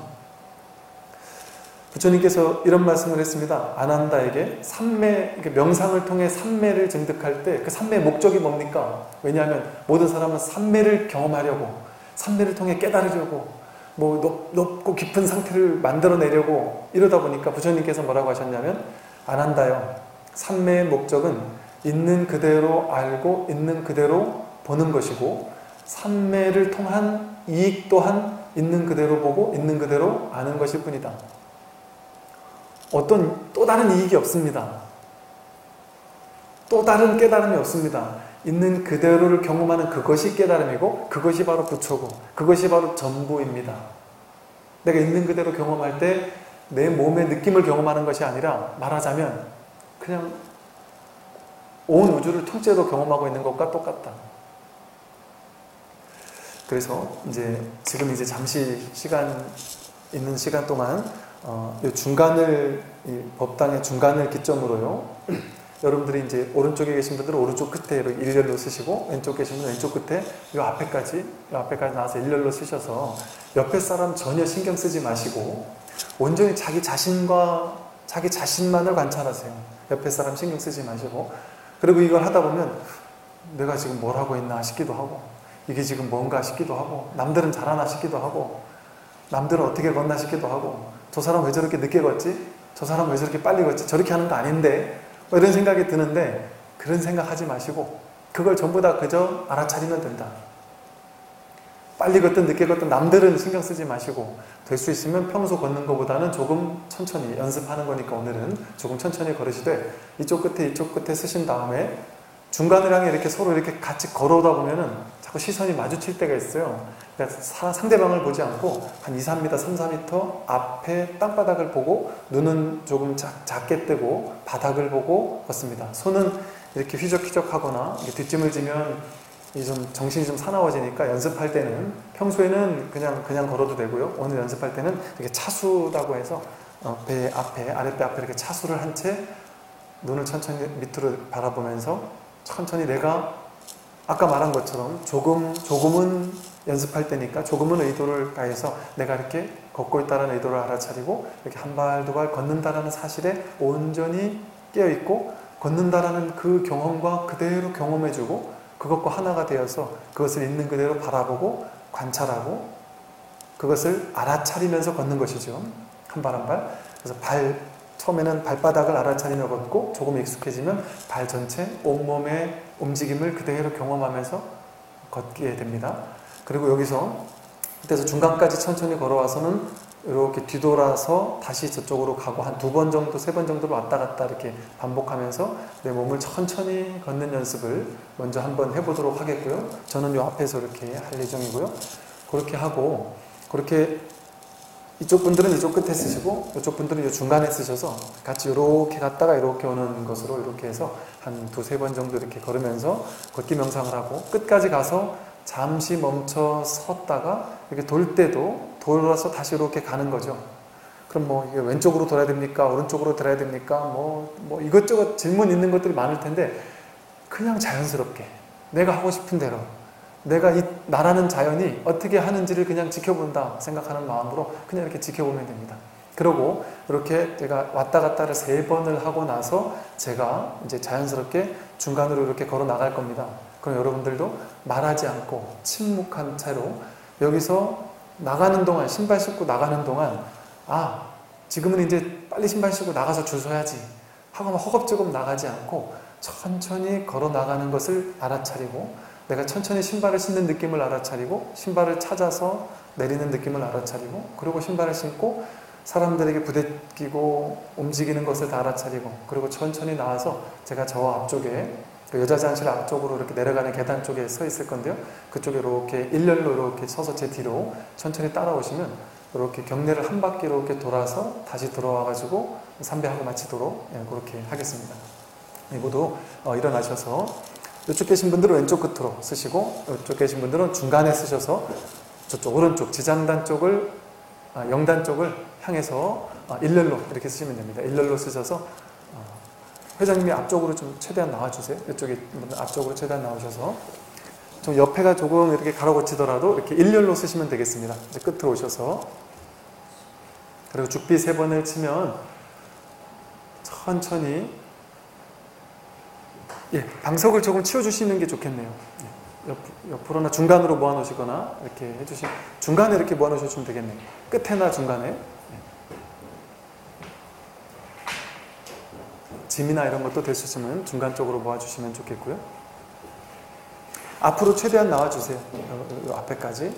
부처님께서 이런 말씀을 했습니다. 아난다에게 삼매, 명상을 통해 삼매를 증득할 때 그 삼매의 목적이 뭡니까? 왜냐하면 모든 사람은 삼매를 경험하려고, 삼매를 통해 깨달으려고, 뭐 높, 높고 깊은 상태를 만들어내려고 이러다 보니까 부처님께서 뭐라고 하셨냐면, 아난다요, 삼매의 목적은 있는 그대로 알고 있는 그대로 보는 것이고, 삼매를 통한 이익 또한 있는 그대로 보고 있는 그대로 아는 것일 뿐이다. 어떤 또 다른 이익이 없습니다. 또 다른 깨달음이 없습니다. 있는 그대로를 경험하는 그것이 깨달음이고, 그것이 바로 부처고, 그것이 바로 전부입니다. 내가 있는 그대로 경험할 때 내 몸의 느낌을 경험하는 것이 아니라, 말하자면 그냥 온 우주를 통째로 경험하고 있는 것과 똑같다. 그래서 이제 지금 이제 잠시 시간 있는 시간 동안 어, 이 중간을, 이 법당의 중간을 기점으로요, 여러분들이 이제 오른쪽에 계신 분들은 오른쪽 끝에 일렬로 쓰시고, 왼쪽 계신 분은 왼쪽 끝에 이 앞에까지, 이 앞에까지 나와서 일렬로 쓰셔서 옆에 사람 전혀 신경 쓰지 마시고 온전히 자기 자신과 자기 자신만을 관찰하세요. 옆에 사람 신경 쓰지 마시고. 그리고 이걸 하다 보면 내가 지금 뭘 하고 있나 싶기도 하고, 이게 지금 뭔가 싶기도 하고, 남들은 잘하나 싶기도 하고, 남들은 어떻게 걷나 싶기도 하고, 저 사람 왜 저렇게 늦게 걷지? 저 사람 왜 저렇게 빨리 걷지? 저렇게 하는 거 아닌데? 뭐 이런 생각이 드는데, 그런 생각 하지 마시고 그걸 전부 다 그저 알아차리면 된다. 빨리 걷든 늦게 걷든 남들은 신경 쓰지 마시고, 될 수 있으면 평소 걷는 것보다는 조금 천천히 연습하는 거니까 오늘은 조금 천천히 걸으시되, 이쪽 끝에 이쪽 끝에 쓰신 다음에 중간을 향해 이렇게 서로 이렇게 같이 걸어오다 보면은 자꾸 시선이 마주칠 때가 있어요. 그러니까 상대방을 보지 않고 한 이, 삼 미터, 삼, 사 미터 앞에 땅바닥을 보고, 눈은 조금 작, 작게 뜨고 바닥을 보고 걷습니다. 손은 이렇게 휘적휘적 하거나 뒷짐을 지면 이 좀 정신이 좀 사나워지니까, 연습할 때는 평소에는 그냥 그냥 걸어도 되고요. 오늘 연습할 때는 이렇게 차수라고 해서 어, 배 앞에, 아랫배 앞에 이렇게 차수를 한 채 눈을 천천히 밑으로 바라보면서 천천히, 내가 아까 말한 것처럼 조금 조금은 연습할 때니까 조금은 의도를 가해서 내가 이렇게 걷고 있다는 의도를 알아차리고, 이렇게 한 발 두 발 걷는다라는 사실에 온전히 깨어있고, 걷는다라는 그 경험과 그대로 경험해주고, 그것과 하나가 되어서 그것을 있는 그대로 바라보고 관찰하고 그것을 알아차리면서 걷는 것이죠. 한 발 한 발. 그래서 발, 처음에는 발바닥을 알아차리며 걷고, 조금 익숙해지면 발 전체, 온몸의 움직임을 그대로 경험하면서 걷게 됩니다. 그리고 여기서 그때서 중간까지 천천히 걸어와서는 이렇게 뒤돌아서 다시 저쪽으로 가고, 한 두 번 정도, 세 번 정도로 왔다 갔다 이렇게 반복하면서 내 몸을 천천히 걷는 연습을 먼저 한번 해보도록 하겠고요. 저는 이 앞에서 이렇게 할 예정이고요. 그렇게 하고, 그렇게 이쪽 분들은 이쪽 끝에 쓰시고 이쪽 분들은 이 중간에 쓰셔서 같이 이렇게 갔다가 이렇게 오는 것으로 이렇게 해서 한 두세 번 정도 이렇게 걸으면서 걷기 명상을 하고, 끝까지 가서 잠시 멈춰 섰다가 이렇게 돌 때도 돌아서 다시 이렇게 가는 거죠. 그럼 뭐 이게 왼쪽으로 돌아야 됩니까? 오른쪽으로 돌아야 됩니까? 뭐, 뭐 이것저것 질문 있는 것들이 많을 텐데, 그냥 자연스럽게 내가 하고 싶은 대로, 내가 이 나라는 자연이 어떻게 하는지를 그냥 지켜본다 생각하는 마음으로 그냥 이렇게 지켜보면 됩니다. 그리고 이렇게 제가 왔다 갔다를 세 번을 하고 나서 제가 이제 자연스럽게 중간으로 이렇게 걸어 나갈 겁니다. 그럼 여러분들도 말하지 않고 침묵한 채로 여기서 나가는 동안, 신발 신고 나가는 동안, 아, 지금은 이제 빨리 신발 신고 나가서 줄 서야지 하고 막 허겁지겁 나가지 않고 천천히 걸어 나가는 것을 알아차리고, 내가 천천히 신발을 신는 느낌을 알아차리고, 신발을 찾아서 내리는 느낌을 알아차리고, 그리고 신발을 신고 사람들에게 부대끼고 움직이는 것을 다 알아차리고, 그리고 천천히 나와서 제가 저 앞쪽에 여자 화장실 앞쪽으로 이렇게 내려가는 계단 쪽에 서 있을 건데요. 그쪽에 이렇게 일렬로 이렇게 서서 제 뒤로 천천히 따라오시면 이렇게 경례를 한 바퀴 이렇게 돌아서 다시 들어와가지고 삼배하고 마치도록, 예, 그렇게 하겠습니다. 예, 모두 어, 일어나셔서 이쪽 계신 분들은 왼쪽 끝으로 쓰시고, 이쪽 계신 분들은 중간에 쓰셔서 저쪽 오른쪽 지장단 쪽을, 아, 영단 쪽을 향해서 아, 일렬로 이렇게 쓰시면 됩니다. 일렬로 쓰셔서 회장님이 앞쪽으로 좀 최대한 나와주세요. 이쪽에 앞쪽으로 최대한 나오셔서 좀 옆에가 조금 이렇게 가로고치더라도 이렇게 일렬로 쓰시면 되겠습니다. 이제 끝으로 오셔서, 그리고 죽비 세 번을 치면 천천히, 예, 방석을 조금 치워주시는 게 좋겠네요. 예, 옆, 옆으로나 중간으로 모아놓으시거나 이렇게 해주시면, 중간에 이렇게 모아놓으시면 되겠네요. 끝에나 중간에. 짐이나 이런 것도 될 수 있으면 중간 쪽으로 모아주시면 좋겠고요. 앞으로 최대한 나와주세요. 요, 요 앞에까지.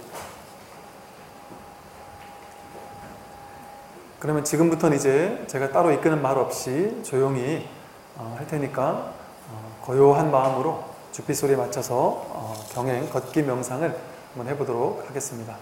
그러면 지금부터는 이제 제가 따로 이끄는 말 없이 조용히 어, 할 테니까 어, 고요한 마음으로 죽비 소리에 맞춰서 어, 경행, 걷기 명상을 한번 해보도록 하겠습니다.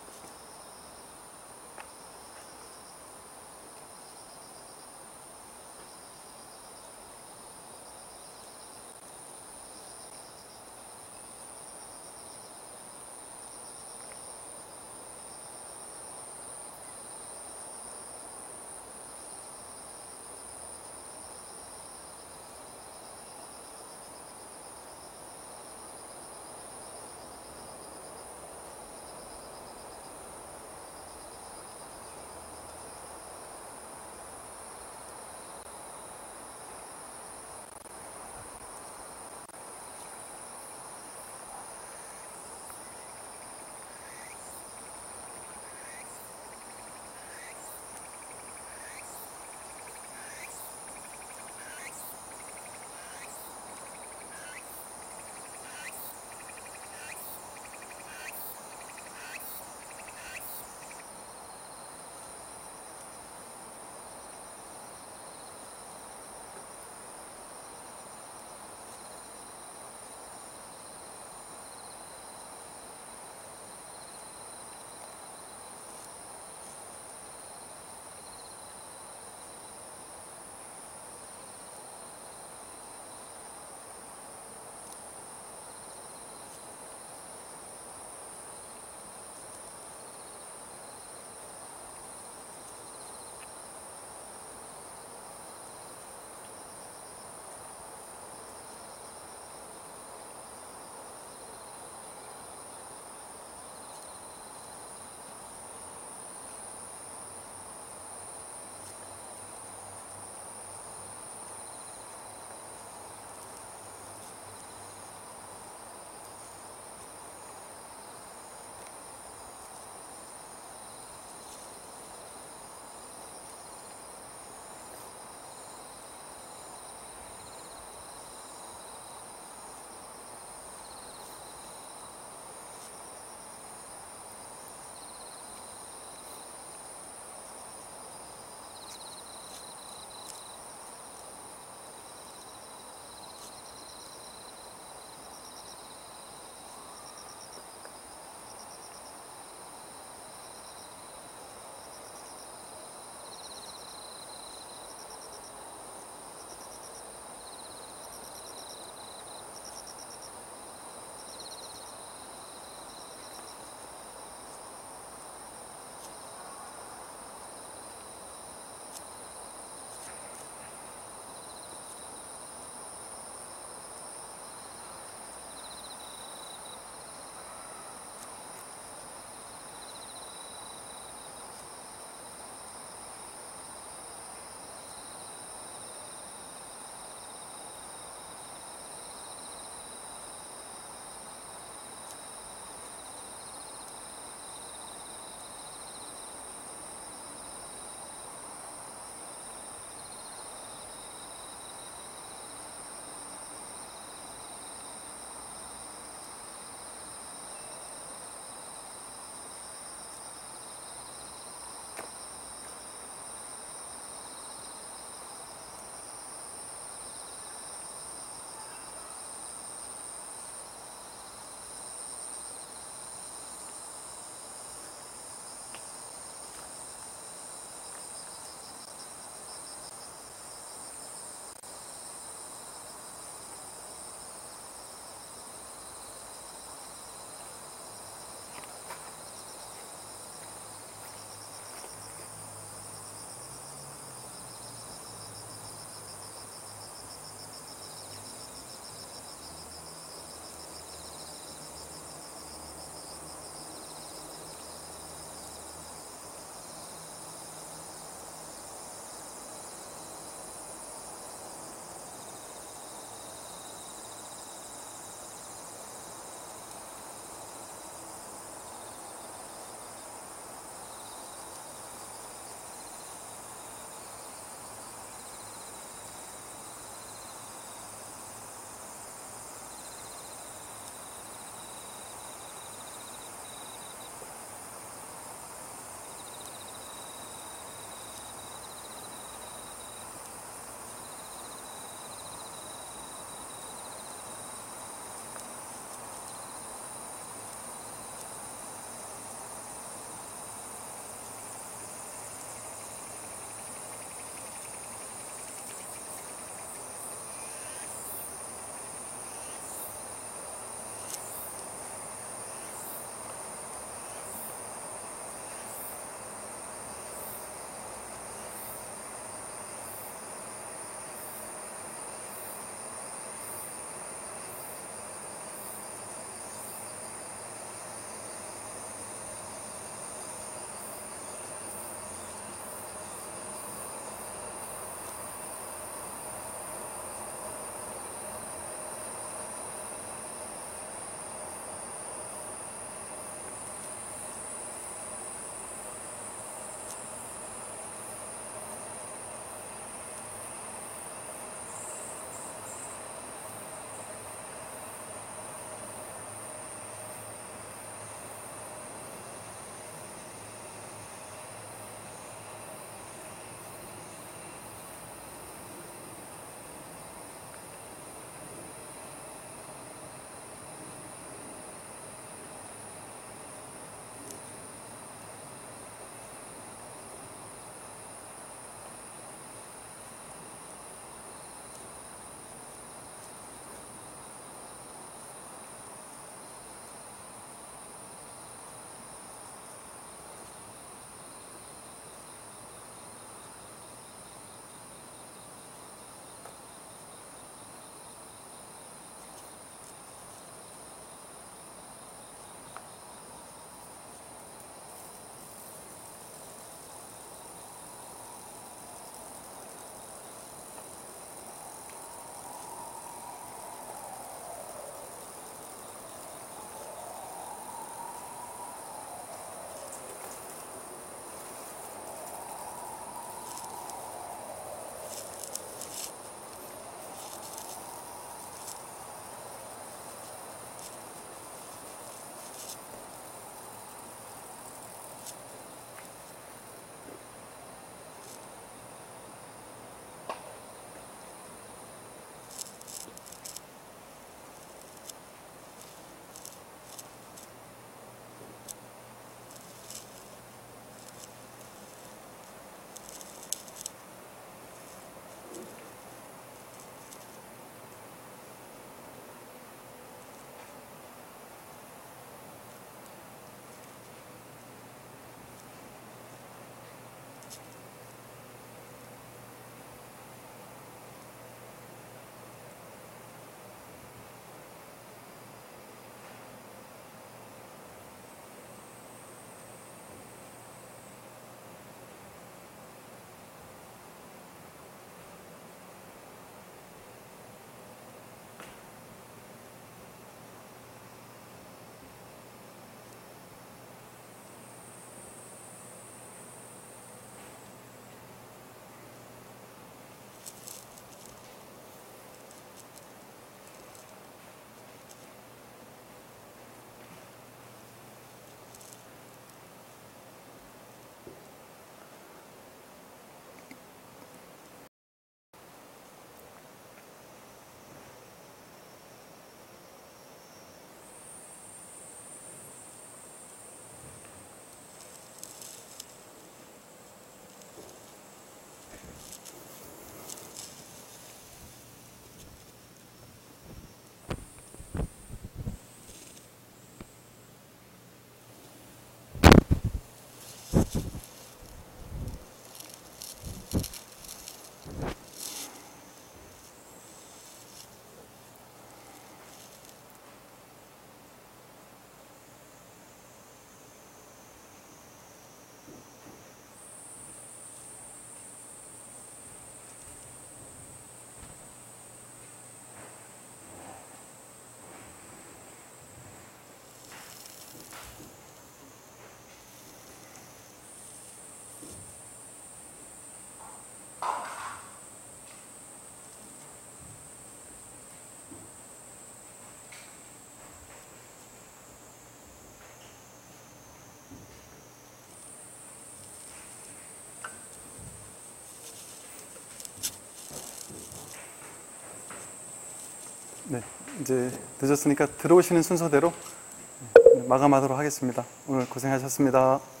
네, 이제 늦었으니까 들어오시는 순서대로 마감하도록 하겠습니다. 오늘 고생하셨습니다.